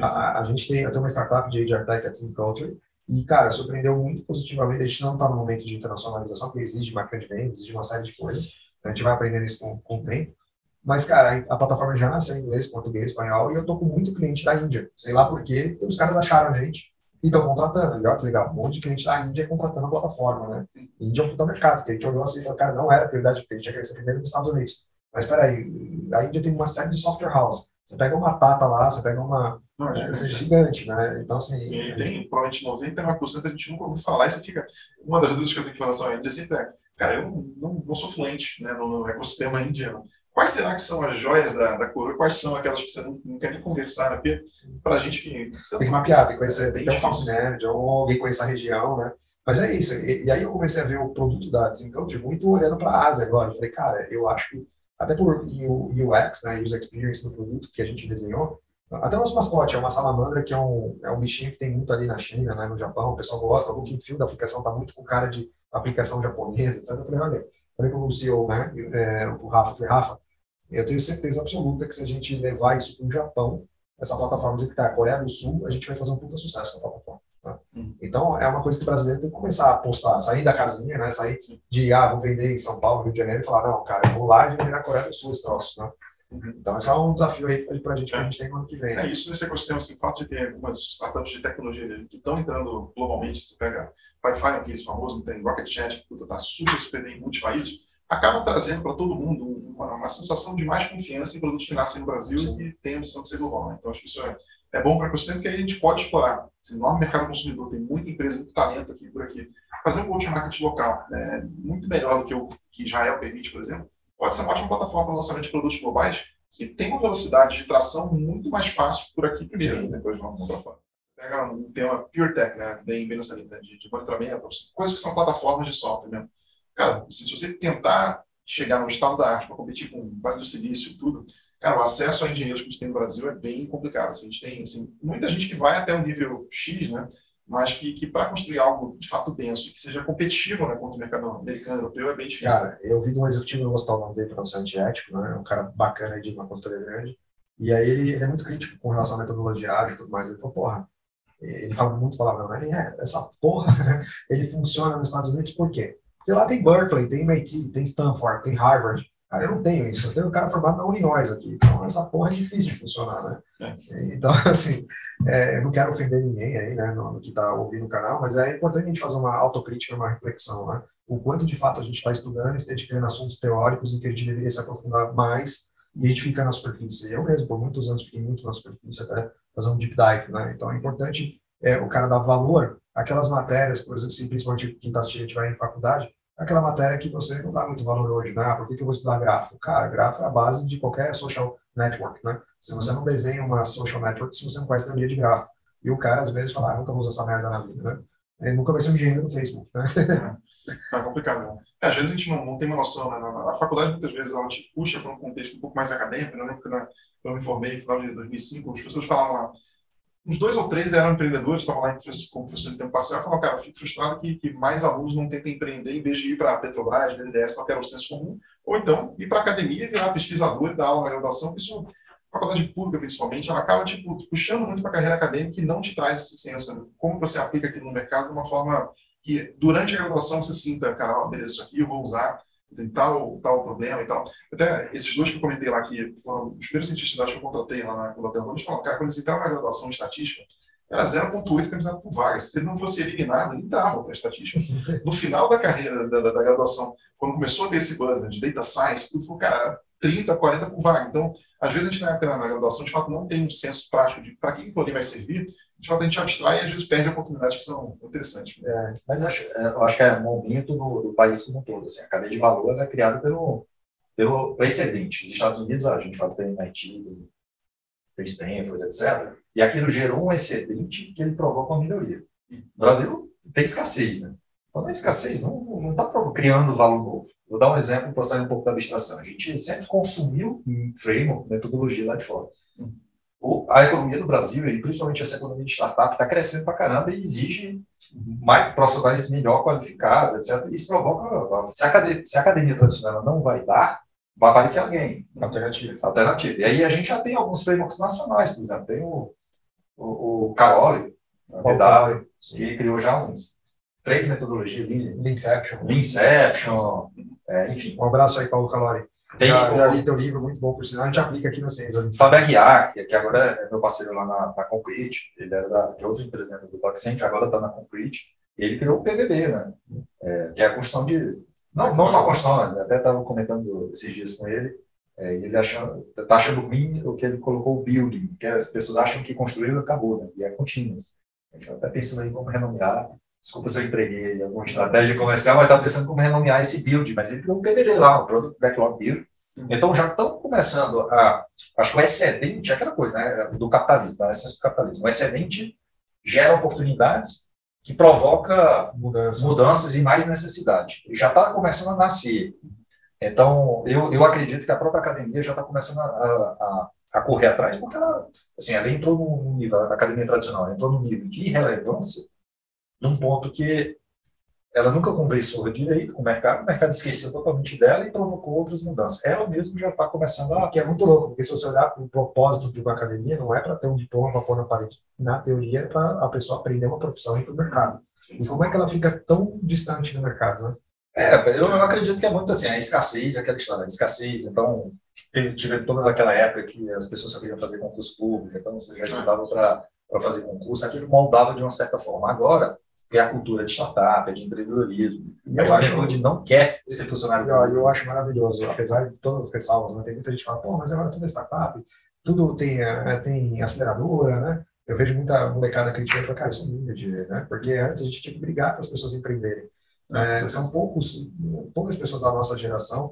A gente tem uma startup de HR Tech, a Team Culture, e, cara, surpreendeu muito positivamente. A gente não está no momento de internacionalização, que exige máquina de vendas, exige uma série de coisas. A gente vai aprendendo isso com o tempo. Mas, cara, a plataforma já nasceu em inglês, português, espanhol, e eu tô com muito cliente da Índia. Sei lá por quê, os caras acharam a gente e estão contratando. E olha que legal, um monte de cliente da Índia contratando a plataforma, né? Índia é um puta mercado, porque a gente olhou assim e falou, cara, não era prioridade, porque a gente ia crescer primeiro nos Estados Unidos. Mas peraí, a Índia tem uma série de software house. Você pega uma Tata lá, você pega uma... é gigante, né? Então, assim... Sim, tem provavelmente 99% a gente nunca ouviu falar e você fica... Uma das dúvidas que eu tenho em relação à Índia sempre cara, eu não sou fluente, né, no ecossistema indiano. Quais será que são as joias da coroa? Quais são aquelas que você não quer nem conversar, né? Porque para a gente que... Tem que mapear, tem que conhecer, tem que ter um papo nerd, ou alguém conhecer a região, né? Mas é isso. E aí eu comecei a ver o produto da Desencounter muito olhando para a Ásia agora. Eu falei, cara, eu acho que até por UX, né, User Experience do produto que a gente desenhou, até o nosso mascote é uma salamandra, que é um bichinho que tem muito ali na China, né, no Japão, o pessoal gosta, o look and feel da aplicação está muito com cara de aplicação japonesa, etc. Eu falei, olha, falei com o CEO, né, o Rafa, eu falei, Rafa, eu tenho certeza absoluta que se a gente levar isso para o Japão, essa plataforma de que está a Coreia do Sul, a gente vai fazer um puta sucesso na plataforma. Né? Então, é uma coisa que o brasileiro tem que começar a apostar, sair da casinha, né? Sair de, vou vender em São Paulo, Rio de Janeiro, e falar, não, cara, eu vou lá e vender na Coreia do Sul esse troço, né? Então, esse é um desafio aí para a gente que a gente tem no ano que vem. É isso nesse ecossistema, assim, o fato de ter algumas startups de tecnologia que estão entrando globalmente, você pega Wi-Fi, que é esse famoso, tem Rocket Chat, que está super bem em muitos países, acaba trazendo para todo mundo uma sensação de mais confiança em produtos que nascem no Brasil e tem a missão de ser global. Né? Então, acho que isso é bom para o ecossistema, porque aí a gente pode explorar. Esse enorme mercado consumidor, tem muita empresa, muito talento aqui por aqui. Fazer um go-to-market local, né, muito melhor do que o que Israel permite, por exemplo, pode ser uma ótima plataforma para o lançamento de produtos globais que tem uma velocidade de tração muito mais fácil por aqui primeiro, depois vamos para fora. Pega um tema Pure Tech, né, bem nessa linha de monitoramento, coisas que são plataformas de software mesmo. Cara, se você tentar chegar no estado da arte para competir com o Vale do Silício e tudo, cara, o acesso a engenheiros que a gente tem no Brasil é bem complicado. Assim, a gente tem muita gente que vai até o nível X, né? mas que para construir algo de fato denso, que seja competitivo, né, contra o mercado americano, europeu, é bem difícil. Cara, eu vi de um executivo, não vou citar o nome dele para não ser antiético, né? É um cara bacana aí de uma consultoria grande. E aí ele é muito crítico com relação à metodologia ágil e tudo mais. Ele falou, porra, ele fala muito palavrão, né? Essa porra, ele funciona nos Estados Unidos por quê? Porque lá tem Berkeley, tem MIT, tem Stanford, tem Harvard. Cara, eu não tenho isso. Eu tenho um cara formado na Illinois aqui. Então, essa porra é difícil de funcionar, né? Então, assim, eu não quero ofender ninguém aí, né, no que está ouvindo o canal, mas é importante a gente fazer uma autocrítica, uma reflexão, né? O quanto, de fato, a gente está estudando e se dedicando a assuntos teóricos em que a gente deveria se aprofundar mais e a gente fica na superfície. Eu mesmo, por muitos anos, fiquei muito na superfície, até fazer um deep dive, né? Então, é importante o cara dar valor àquelas matérias, por exemplo, se principalmente quem está assistindo estiver em faculdade, aquela matéria que você não dá muito valor hoje, né? Por que eu vou estudar grafo? Cara, grafo é a base de qualquer social network, né? Se você não desenha uma social network, se você não conhece teoria de grafo. E o cara, às vezes, fala, nunca vou usar essa merda na vida, né? Ele nunca vai ser um engenheiro do Facebook, né? É complicado, né? Às vezes a gente não tem uma noção, né? A faculdade, muitas vezes, ela te puxa para um contexto um pouco mais acadêmico. Eu lembro que quando eu me formei, no final de 2005, as pessoas falavam lá, uns 2 ou 3 eram empreendedores, estavam lá como professor de tempo parcial, e falavam, cara, eu fico frustrado que mais alunos não tentem empreender em vez de ir para a Petrobras, BNDES, não quero o senso comum, ou então ir para a academia e virar pesquisador e dar aula na graduação, que isso, faculdade pública principalmente, ela acaba tipo, puxando muito para a carreira acadêmica e não te traz esse senso, né? Como você aplica aquilo no mercado de uma forma que durante a graduação você sinta, cara, beleza, isso aqui eu vou usar, tem tal problema e tal. Até esses 2 que eu comentei lá, que foram os primeiros cientistas que eu contratei lá na Colateral, eles falaram, cara, quando eles entraram na graduação de estatística, era 0,8 candidato por vaga. Se ele não fosse eliminado, ele entrava para a estatística. No final da carreira da graduação, quando começou a ter esse buzz, né, de data science, tudo falou, cara, 30, 40 por vaga. Então, às vezes a gente na graduação, de fato, não tem um senso prático de para que aquilo ali vai servir. De fato, a gente abstrai e às vezes perde oportunidades que são interessantes. Mas eu acho que é um momento do país como um todo. Assim, a cadeia de valor ela é criada pelo excedente. Nos Estados Unidos, a gente fala pelo MIT, pelo Stanford, etc. E aquilo gerou um excedente que ele provoca uma melhoria. No Brasil tem escassez, né? Então, a escassez não está criando valor novo. Vou dar um exemplo para sair um pouco da abstração. A gente sempre consumiu framework, metodologia lá de fora. A economia do Brasil, e principalmente essa economia de startup, está crescendo para caramba e exige mais profissionais melhor qualificados, etc. Isso provoca, se a academia tradicional não vai dar, vai aparecer alguém. Alternativa. E aí a gente já tem alguns frameworks nacionais, por exemplo, tem o Caroli, a BW, que criou já uns 3 metodologias, Leanception, enfim. Um abraço aí, Paulo Calori. Já li teu livro, muito bom, por sinal, a gente aplica aqui na Ciência. Fábio Aguiar, que agora é meu parceiro lá na Concrete, ele era de outra empresa, né, do DocCenter, agora está na Concrete, ele criou o PVB, né, que é a construção de... Não só a construção, né, até estava comentando esses dias com ele, ele está achando ruim o que ele colocou o building, que as pessoas acham que construíram e acabou, né, e é continuous. A gente está até pensando aí como renomear. Desculpa se eu entreguei alguma estratégia comercial, mas estava pensando como renomear esse build, mas ele criou um PVD lá, um Product Backlog Build. Então já estão começando acho que o excedente é aquela coisa, né, do capitalismo, da essência do capitalismo. O excedente gera oportunidades que provoca mudanças e mais necessidade. Ele já está começando a nascer. Então, eu acredito que a própria academia já está começando a correr atrás, porque ela entrou num nível, a academia tradicional, ela entrou num nível de irrelevância, num ponto que ela nunca conversou direito com o mercado esqueceu totalmente dela e provocou outras mudanças. Ela mesmo já está começando que é muito louco, porque se você olhar para o propósito de uma academia, não é para ter um diploma para pôr na parede. Na teoria, é para a pessoa aprender uma profissão e ir para o mercado. E como é que ela fica tão distante do mercado, né? Eu acredito que é muito assim, a escassez, aquela história, a escassez, então, tive toda aquela época que as pessoas só queriam fazer concurso público, então você já estudava para fazer concurso, aquilo moldava de uma certa forma. Agora, é a cultura de startup, é de empreendedorismo. A juventude não quer ser funcionário. Eu acho maravilhoso, apesar de todas as ressalvas, né? Tem muita gente que fala, mas agora tudo é startup, tudo tem aceleradora, né? Eu vejo muita molecada criticando e falo, cara, isso é lindo, né? Porque antes a gente tinha que brigar para as pessoas empreenderem. São poucas pessoas da nossa geração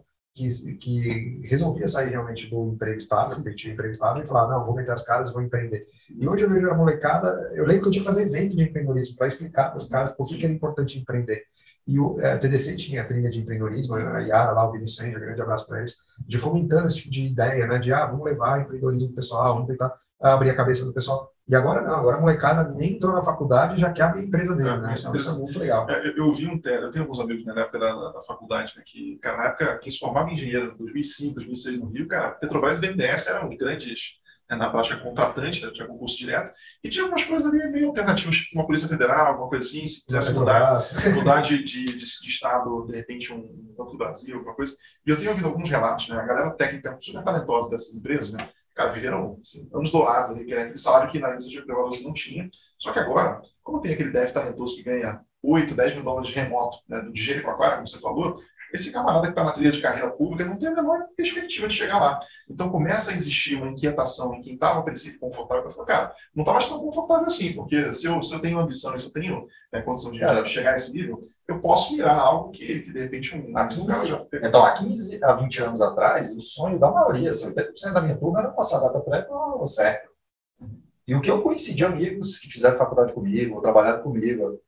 que resolvia sair realmente do emprego estável, porque tinha emprego estável, e falar, não, vou meter as caras e vou empreender. E hoje eu vejo a molecada, eu lembro que eu tinha que fazer evento de empreendedorismo para explicar para os caras por que era importante empreender. E o TDC tinha a trilha de empreendedorismo, a Yara lá, o Vinícius Senja, grande abraço para eles, de fomentando esse tipo de ideia, né, de vamos levar empreendedorismo pro pessoal, vamos tentar abrir a cabeça do pessoal. E agora não, agora a molecada nem entrou na faculdade e já quer abrir a empresa dele, né? Então isso é muito legal. Eu vi eu tenho alguns amigos, né, na época da faculdade, né, que, cara, na época, quem se formava em engenheiro, em 2005, 2006 no Rio, cara, Petrobras e BNDES eram os grandes, né, na prática, contratantes, né, tinha concurso direto, e tinha algumas coisas ali meio alternativas, tipo uma Polícia Federal, alguma coisa assim, se quisesse mudar de estado, de repente, um Banco do Brasil, alguma coisa. E eu tenho ouvido alguns relatos, né, a galera técnica super talentosa dessas empresas, né, cara, viveram assim, anos dourados ali, que era aquele salário que na iniciativa privada você não tinha. Só que agora, como tem aquele dev talentoso que ganha 8, 10 mil dólares de remoto, né, do Jericoacoara, como você falou, esse camarada que está na trilha de carreira pública não tem a menor perspectiva de chegar lá. Então começa a existir uma inquietação em quem estava, a princípio, confortável. Eu falo, cara, não está mais tão confortável assim, porque se eu tenho ambição e se eu tenho condição de chegar a esse nível, eu posso virar algo que de repente, Então, há 15 a 20 anos atrás, o sonho da maioria, 50% da minha turma era passar data pré para o certo. E o que eu conheci de amigos que fizeram faculdade comigo, ou trabalharam comigo,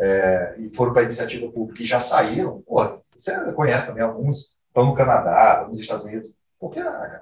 e foram para a iniciativa pública e já saíram, pô, você conhece também alguns, estão no Canadá, estão nos Estados Unidos, porque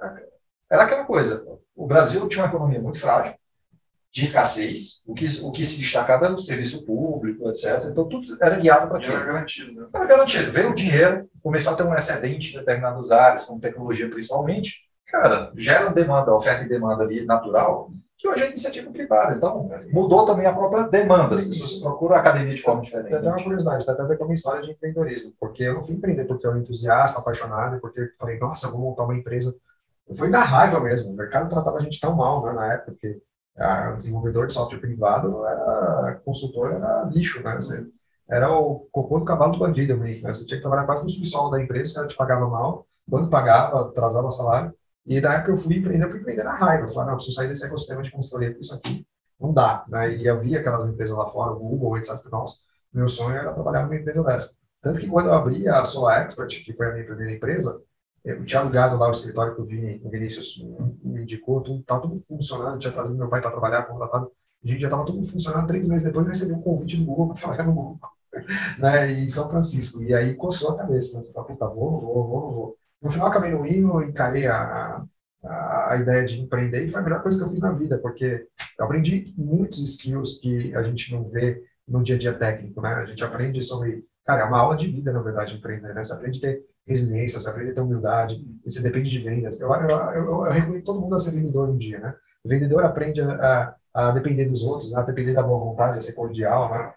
era aquela coisa, o Brasil tinha uma economia muito frágil, de escassez, o que se destacava era o serviço público, etc. Então, tudo era guiado para aquilo. Era garantido, né? Era garantido. Veio o dinheiro, começou a ter um excedente em determinadas áreas, como tecnologia principalmente. Cara, gera demanda, oferta e demanda ali natural, que hoje é iniciativa privada. Então, mudou também a própria demanda. As pessoas procuram a academia de forma diferente. Tem até uma curiosidade, tem até a ver com a minha história de empreendedorismo, porque eu não fui empreender porque eu era entusiasta, apaixonado, porque eu falei, nossa, vou montar uma empresa. Eu fui na raiva mesmo. O mercado tratava a gente tão mal, né, na época, porque o desenvolvedor de software privado era consultor, era lixo, né? Era o cocô do cavalo do bandido mesmo, né? Você tinha que trabalhar quase no subsolo da empresa, o cara te pagava mal, quando pagava, atrasava o salário. E na época eu fui empreender na raiva. Eu falei, não, preciso sair desse ecossistema de consultoria, porque isso aqui não dá, né? E eu via aquelas empresas lá fora, o Google, etc. Nossa, meu sonho era trabalhar numa empresa dessa. Tanto que quando eu abri a Solar Expert, que foi a minha primeira empresa, eu tinha alugado lá o escritório que o Vinícius me indicou, estava tudo funcionando, tinha trazido meu pai para trabalhar, contratado, a gente já estava tudo funcionando. 3 meses depois eu recebi um convite do Google para trabalhar no Google, né, em São Francisco. E aí coçou a cabeça, né? Você fala, puta, vou. No final acabei não indo, encarei a ideia de empreender e foi a melhor coisa que eu fiz na vida, porque eu aprendi muitos skills que a gente não vê no dia a dia técnico, né? A gente aprende sobre, cara, é uma aula de vida, na verdade, empreender, né? Você aprende a ter resiliência, você aprende a ter humildade, você depende de vendas. Eu recomendo todo mundo a ser vendedor um dia, né? O vendedor aprende a depender dos outros, a depender da boa vontade, a ser cordial, né?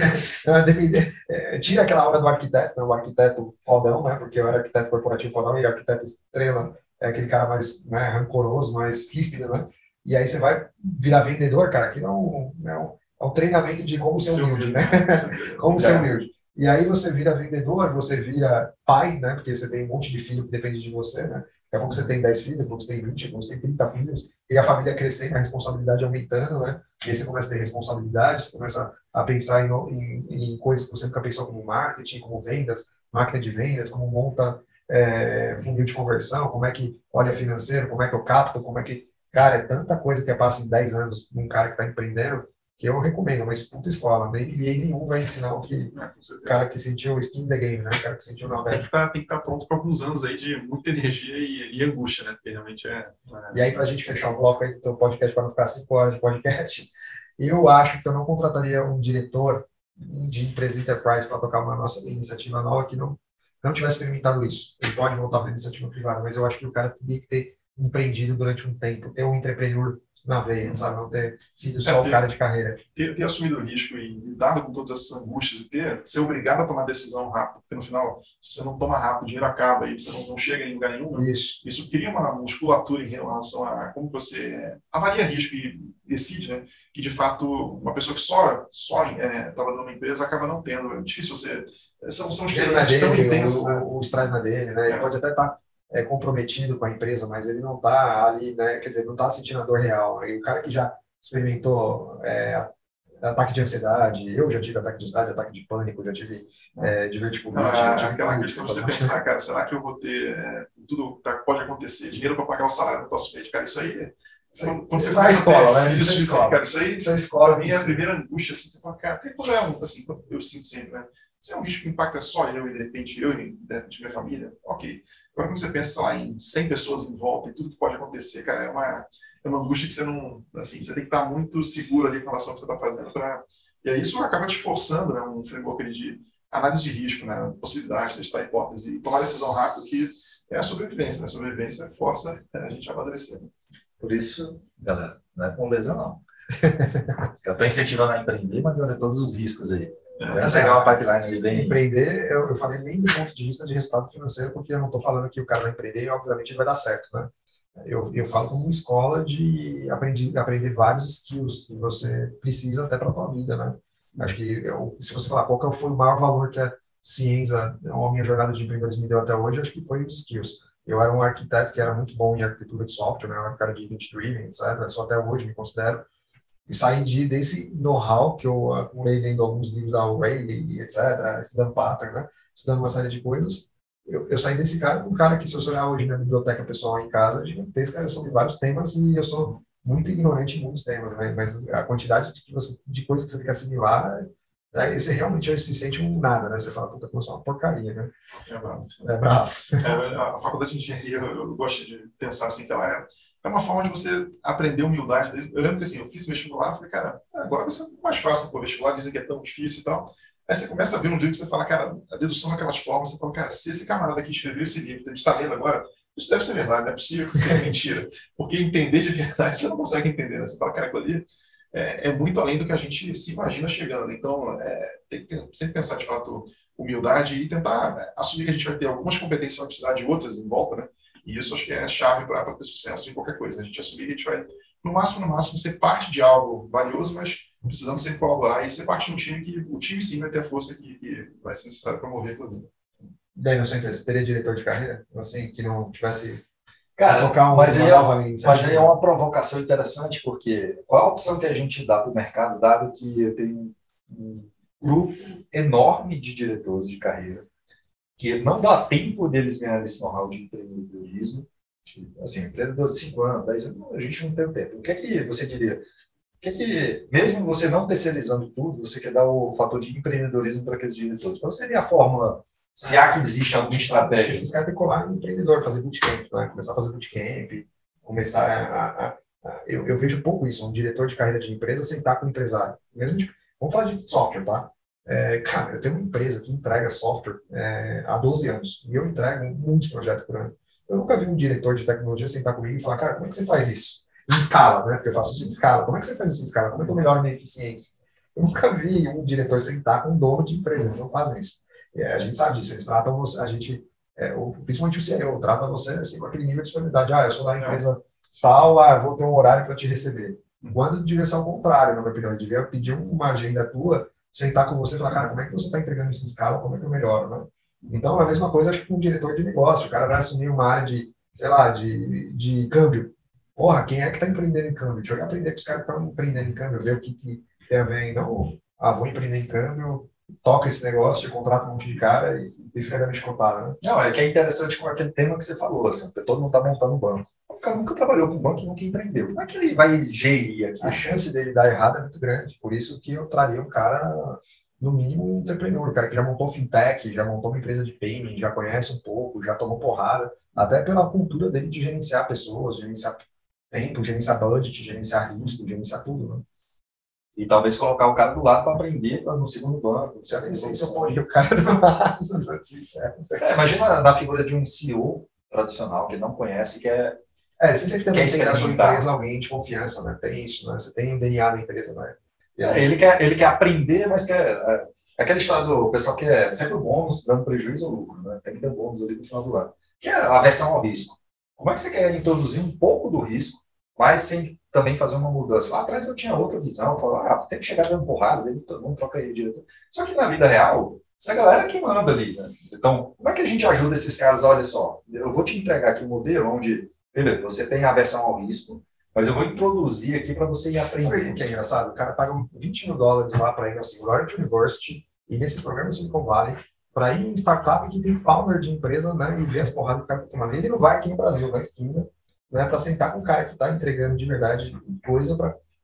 Tira aquela aura do arquiteto, né? O arquiteto fodão, né? Porque eu era arquiteto corporativo fodão e arquiteto estrela é aquele cara mais, né, rancoroso, mais ríspido, né? E aí você vai virar vendedor, cara, que não é um treinamento de como ser humilde, né? Como ser humilde. E aí você vira vendedor, você vira pai, né? Porque você tem um monte de filho que depende de você, né? É como você tem 10 filhos, como você tem 20, como você tem 30 filhos, e a família crescendo, a responsabilidade aumentando, né? E aí você começa a ter responsabilidade, você começa a pensar em coisas que você nunca pensou, como marketing, como vendas, máquina de vendas, como monta funil de conversão, como é que olha financeiro, como é que eu capto, como é que... Cara, é tanta coisa que passa em 10 anos num cara que está empreendendo, que eu recomendo, uma puta escola. Nem MBA nenhum vai ensinar o que o cara que sentiu skin the game, né? O cara que sentiu na pele. Tem que estar pronto para alguns anos aí de muita energia e angústia, né? Porque realmente E aí, para a gente fechar o bloco aí do teu podcast, para não ficar 5 horas de podcast, eu acho que eu não contrataria um diretor de empresa enterprise para tocar uma nossa iniciativa nova que não tivesse experimentado isso. Ele pode voltar para a iniciativa privada, mas eu acho que o cara teria que ter empreendido durante um tempo, ter um entrepreneur na veia, sabe? Não ter sido só o cara de carreira. Ter assumido o risco e lidado com todas essas angústias e ser obrigado a tomar decisão rápido, porque no final, se você não toma rápido, o dinheiro acaba e você não chega em lugar nenhum. Isso cria uma musculatura em relação a como você avalia risco e decide, né? Que de fato uma pessoa que só trabalhando numa empresa acaba não tendo. É difícil você. São experiências tão intensas. O estresse na dele, né? Ele pode até estar comprometido com a empresa, mas ele não está ali, né? Quer dizer, não está sentindo a dor real. E o cara que já experimentou ataque de ansiedade, eu já tive ataque de ansiedade, ataque de pânico, já tive diverticulite. Aquela questão de você pensar, cara, será que eu vou ter tudo pode acontecer, dinheiro para pagar o salário no próximo mês? Cara, isso aí... Quando você sai a escola, né? Cara, isso aí, a escola, a minha primeira angústia, assim, você fala, cara, por que assim, eu sinto sempre, né? Se é um risco que impacta só eu e, de repente, minha família, ok. Agora, quando você pensa, sei lá, em 100 pessoas em volta e tudo que pode acontecer, cara, é uma angústia que você não... Assim, você tem que estar muito seguro ali com relação ao que você está fazendo E aí isso acaba te forçando, né, um framework ali de análise de risco, né, possibilidade, testar hipótese e tomar decisão rápida, que é a sobrevivência, né? A sobrevivência força a gente a amadurecer. Por isso, galera, não é moleza não. Eu estou incentivando a empreender, mas olha todos os riscos aí. Essa é uma pipeline aí bem... Empreender, eu falei nem do ponto de vista de resultado financeiro, porque eu não estou falando que o cara vai empreender e, obviamente, ele vai dar certo, né? Eu falo como uma escola de aprender vários skills que você precisa até para a tua vida, né? Acho que se você falar qual que foi o maior valor que a ciência, a minha jornada de empreendedorismo me deu até hoje, acho que foi os skills. Eu era um arquiteto que era muito bom em arquitetura de software, né? Eu era um cara de event-driven, etc. Só até hoje me considero. E saí desse know-how que eu acumulei lendo alguns livros da O'Reilly, etc., estudando pattern, né? Estudando uma série de coisas. Eu saí desse cara, um cara que, se eu olhar hoje na biblioteca pessoal em casa, é gigantesca sobre vários temas e eu sou muito ignorante em muitos temas, né? Mas a quantidade de coisas que você tem que assimilar, aí você realmente se sente um nada, né? Você fala, puta, como uma porcaria, né? É bravo. É bravo. A faculdade de engenharia, eu gosto de pensar assim, que ela é uma forma de você aprender humildade. Eu lembro que assim, eu fiz vestibular, falei, cara, agora vai ser mais fácil, pô, vestibular, dizem que é tão difícil e tal. Aí você começa a ver no livro que você fala, cara, a dedução daquelas formas, você fala, cara, se esse camarada aqui escreveu esse livro, a gente está lendo agora, isso deve ser verdade, não é possível ser mentira. Porque entender de verdade, você não consegue entender, né? Você fala, cara, aquilo ali é muito além do que a gente se imagina chegando. Então, tem que sempre pensar, de fato, humildade e tentar assumir que a gente vai ter algumas competências, vai precisar de outras em volta, né? E isso acho que é a chave para ter sucesso em qualquer coisa. A gente assumir que a gente vai, no máximo, ser parte de algo valioso, mas precisamos sempre colaborar e ser parte de um time que o time sim vai ter a força que vai ser necessária para mover aquilo. Daí, na sua empresa, você teria diretor de carreira? Assim, que não tivesse... Cara, mas aí é uma provocação interessante, porque qual a opção que a gente dá para o mercado, dado que eu tenho um grupo enorme de diretores de carreira, que não dá tempo deles ganharem esse know-how de empreendedorismo, assim, empreendedor de 5 anos, 10 anos, a gente não tem o tempo. O que é que você diria? O que é que, mesmo você não terceirizando tudo, você quer dar o fator de empreendedorismo para aqueles diretores? Qual seria a fórmula, se há que existe alguma estratégia? Esses caras têm que colar no empreendedor, fazer bootcamp, né? Começar a fazer bootcamp, começar eu vejo pouco isso, um diretor de carreira de empresa sentar com o empresário. Mesmo vamos falar de software, tá? Cara, eu tenho uma empresa que entrega software há 12 anos e eu entrego muitos projetos por ano. Eu nunca vi um diretor de tecnologia sentar comigo e falar, cara, como é que você faz isso? Em escala, né? Porque eu faço isso em escala. Como é que você faz isso em escala? Como é que eu melhoro a minha eficiência? Eu nunca vi um diretor sentar com um dono de empresa. Eles não fazem isso. A gente sabe disso. Eles tratam a gente, principalmente o CEO, trata você assim, com aquele nível de disponibilidade. Eu sou da empresa tal, eu vou ter um horário para te receber. Quando devia ser ao contrário, na minha opinião. Eu devia pedir uma agenda tua, sentar com você e falar, cara, como é que você está entregando isso em escala? Como é que eu melhoro, né? Então, é a mesma coisa, acho que com um diretor de negócio. O cara vai assumir uma área de, sei lá, de câmbio. Porra, quem é que está empreendendo em câmbio? Deixa eu aprender com os caras que estão empreendendo em câmbio, ver o que tem a ver. Não, vou empreender em câmbio, toca esse negócio, contrata um monte de cara e fica dando escotada, né? Não, é que é interessante com aquele tema que você falou, assim, todo mundo está montando um banco. O cara nunca trabalhou com banco e nunca empreendeu. Como é que ele vai gerir aqui? A chance dele dar errado é muito grande. Por isso que eu traria um cara, no mínimo, um entrepreneur, um cara que já montou fintech, já montou uma empresa de payment, já conhece um pouco, já tomou porrada, até pela cultura dele de gerenciar pessoas, gerenciar tempo, gerenciar budget, gerenciar risco, gerenciar tudo, né? E talvez colocar o cara do lado para aprender no segundo banco. Já nem sei se eu poria o cara do lado, sendo sincero. Imagina na figura de um CEO tradicional que não conhece, que é... Você sempre também tem na sua empresa alguém de confiança, né? Tem isso, né? Você tem o DNA da empresa, né? Ele quer aprender, mas quer... Aquela história do pessoal que é sempre o bônus, dando prejuízo ou lucro, né? Tem que ter bônus ali no final do ano. Que é a aversão ao risco. Como é que você quer introduzir um pouco do risco, mas sem também fazer uma mudança? Lá atrás eu tinha outra visão, eu falava, tem que chegar dando porrada, todo mundo troca aí diretor. Só que na vida real, essa galera que manda ali, né? Então, como é que a gente ajuda esses caras? Olha só, eu vou te entregar aqui um modelo onde, beleza, você tem aversão ao risco, mas eu vou introduzir aqui para você ir aprender. Sabe o que é engraçado? O cara paga $20 mil lá para ir na Singularity University e nesses programas Silicon Valley para ir em startup que tem founder de empresa, né, e ver as porradas que o cara tá tomando. Ele não vai aqui no Brasil, na esquina, né, para sentar com o cara que está entregando de verdade coisa para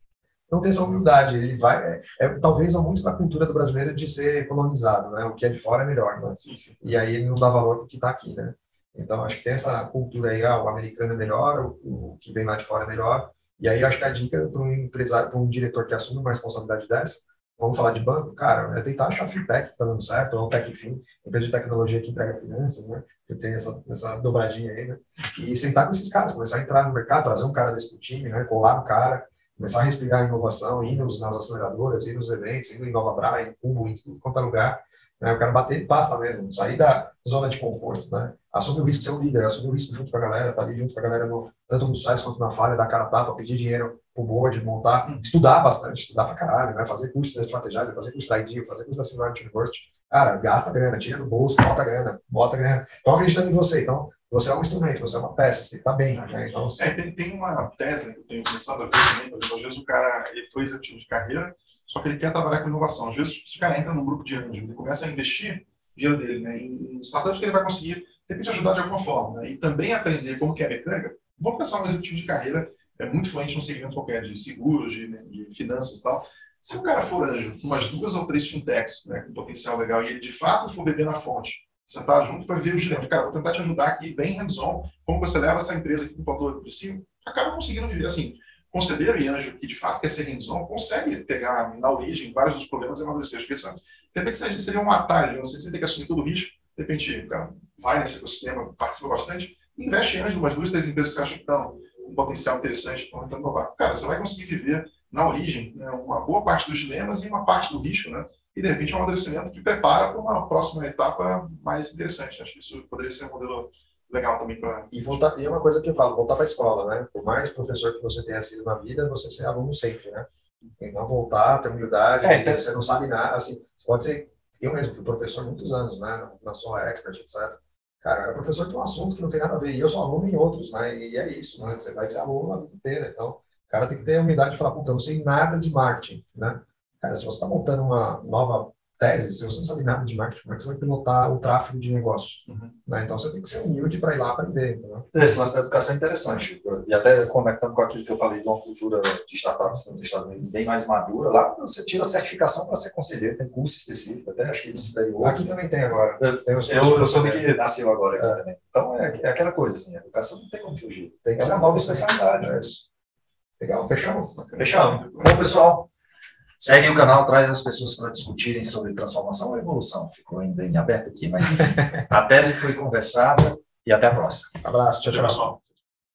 não tem essa humildade. Ele vai, talvez é muito da cultura do brasileiro de ser colonizado, né? O que é de fora é melhor, né? Sim, sim. E aí ele não dá valor para o que está aqui, né? Então, acho que tem essa cultura aí, o americano é melhor, o que vem lá de fora é melhor. E aí, acho que a dica para um empresário, para um diretor que assume uma responsabilidade dessa, vamos falar de banco, cara, é tentar achar a fintech que está dando certo, ou TechFin, empresa de tecnologia que entrega finanças, né? Que tem essa dobradinha aí, né? E sentar com esses caras, começar a entrar no mercado, trazer um cara desse pro time, né? Colar no cara, começar a respirar a inovação, ir nas aceleradoras, ir nos eventos, ir no InovaBra, em Cubo, em tudo quanto é lugar. Né? Eu quero bater pasta mesmo, sair da zona de conforto, né? Assumir o risco de ser um líder, assumir o risco junto com a galera, tá ali junto com a galera, tanto no sucesso quanto na falha, dar cara a tapa, pedir dinheiro pro board, montar, estudar bastante, estudar pra caralho, né? Fazer curso da Strategize, fazer curso da IDEO, fazer curso da Singularity University. Cara, gasta grana, tira do bolso, bota grana. Então, acreditando em você. Então, você é um instrumento, você é uma peça, você tem que estar bem. Né? Então, tem uma tese que eu tenho começado a ver também, por exemplo, às vezes o cara ele foi executivo de carreira, só que ele quer trabalhar com inovação. Às vezes, se o cara entra num grupo de anjos, ele começa a investir dinheiro dele, né, em startups que ele vai conseguir, de repente, ajudar de alguma forma, né, e também aprender como que é a mecânica. Vou pensar um executivo de carreira muito fluente num segmento qualquer, de seguros, de finanças e tal. Se o cara for anjo, com umas 2 ou 3 fintechs, né, com potencial legal, e ele de fato for beber na fonte, sentar junto para ver os dilemas. Cara, vou tentar te ajudar aqui, bem hands-on, como você leva essa empresa aqui com o platô de cima, acaba conseguindo viver assim. Conselheiro e anjo que de fato quer ser hands-on, consegue pegar na origem vários dos problemas e amadurecer. Porque de repente seria um atalho, você tem que assumir todo o risco, de repente, cara, vai nesse ecossistema, participa bastante, investe em anjo, umas 2, 3 empresas que você acha que estão com um potencial interessante, estão tentando inovar. Cara, você vai conseguir viver na origem, né, uma boa parte dos dilemas e uma parte do risco, né? E de repente é um amadurecimento que prepara para uma próxima etapa mais interessante. Acho que isso poderia ser um modelo legal também para... E é uma coisa que eu falo, voltar para a escola, né? Por mais professor que você tenha sido na vida, você ser aluno sempre, né? Então, voltar, ter humildade, então, você não sabe nada, assim, você pode ser... Eu mesmo fui professor há muitos anos, né? Na sua expert, etc. Cara, eu era professor de um assunto que não tem nada a ver, e eu sou aluno em outros, né? E é isso, né? Você vai ser aluno a vida inteira, então... O cara tem que ter a humildade de falar, puta, eu não sei nada de marketing, né? Cara, se você está montando uma nova tese, se você não sabe nada de marketing, como é que você vai pilotar o tráfego de negócios? Né? Então, você tem que ser humilde para ir lá aprender. Né? Esse lance da educação é interessante. E até conectando com aquilo que eu falei de uma cultura de startups nos Estados Unidos bem mais madura, lá você tira a certificação para ser conselheiro, tem curso específico, até acho que isso superior. Aqui também tem agora. Eu soube que nasceu agora aqui também. Então, é aquela coisa, assim, a educação não tem como fugir. Tem que ser uma nova especialidade. É isso. Legal, fechamos? Fechamos. Bom, pessoal, seguem o canal, traz as pessoas para discutirem sobre transformação ou evolução. Ficou ainda em aberto aqui, mas a tese foi conversada e até a próxima. Abraço, tchau, tchau. Pessoal.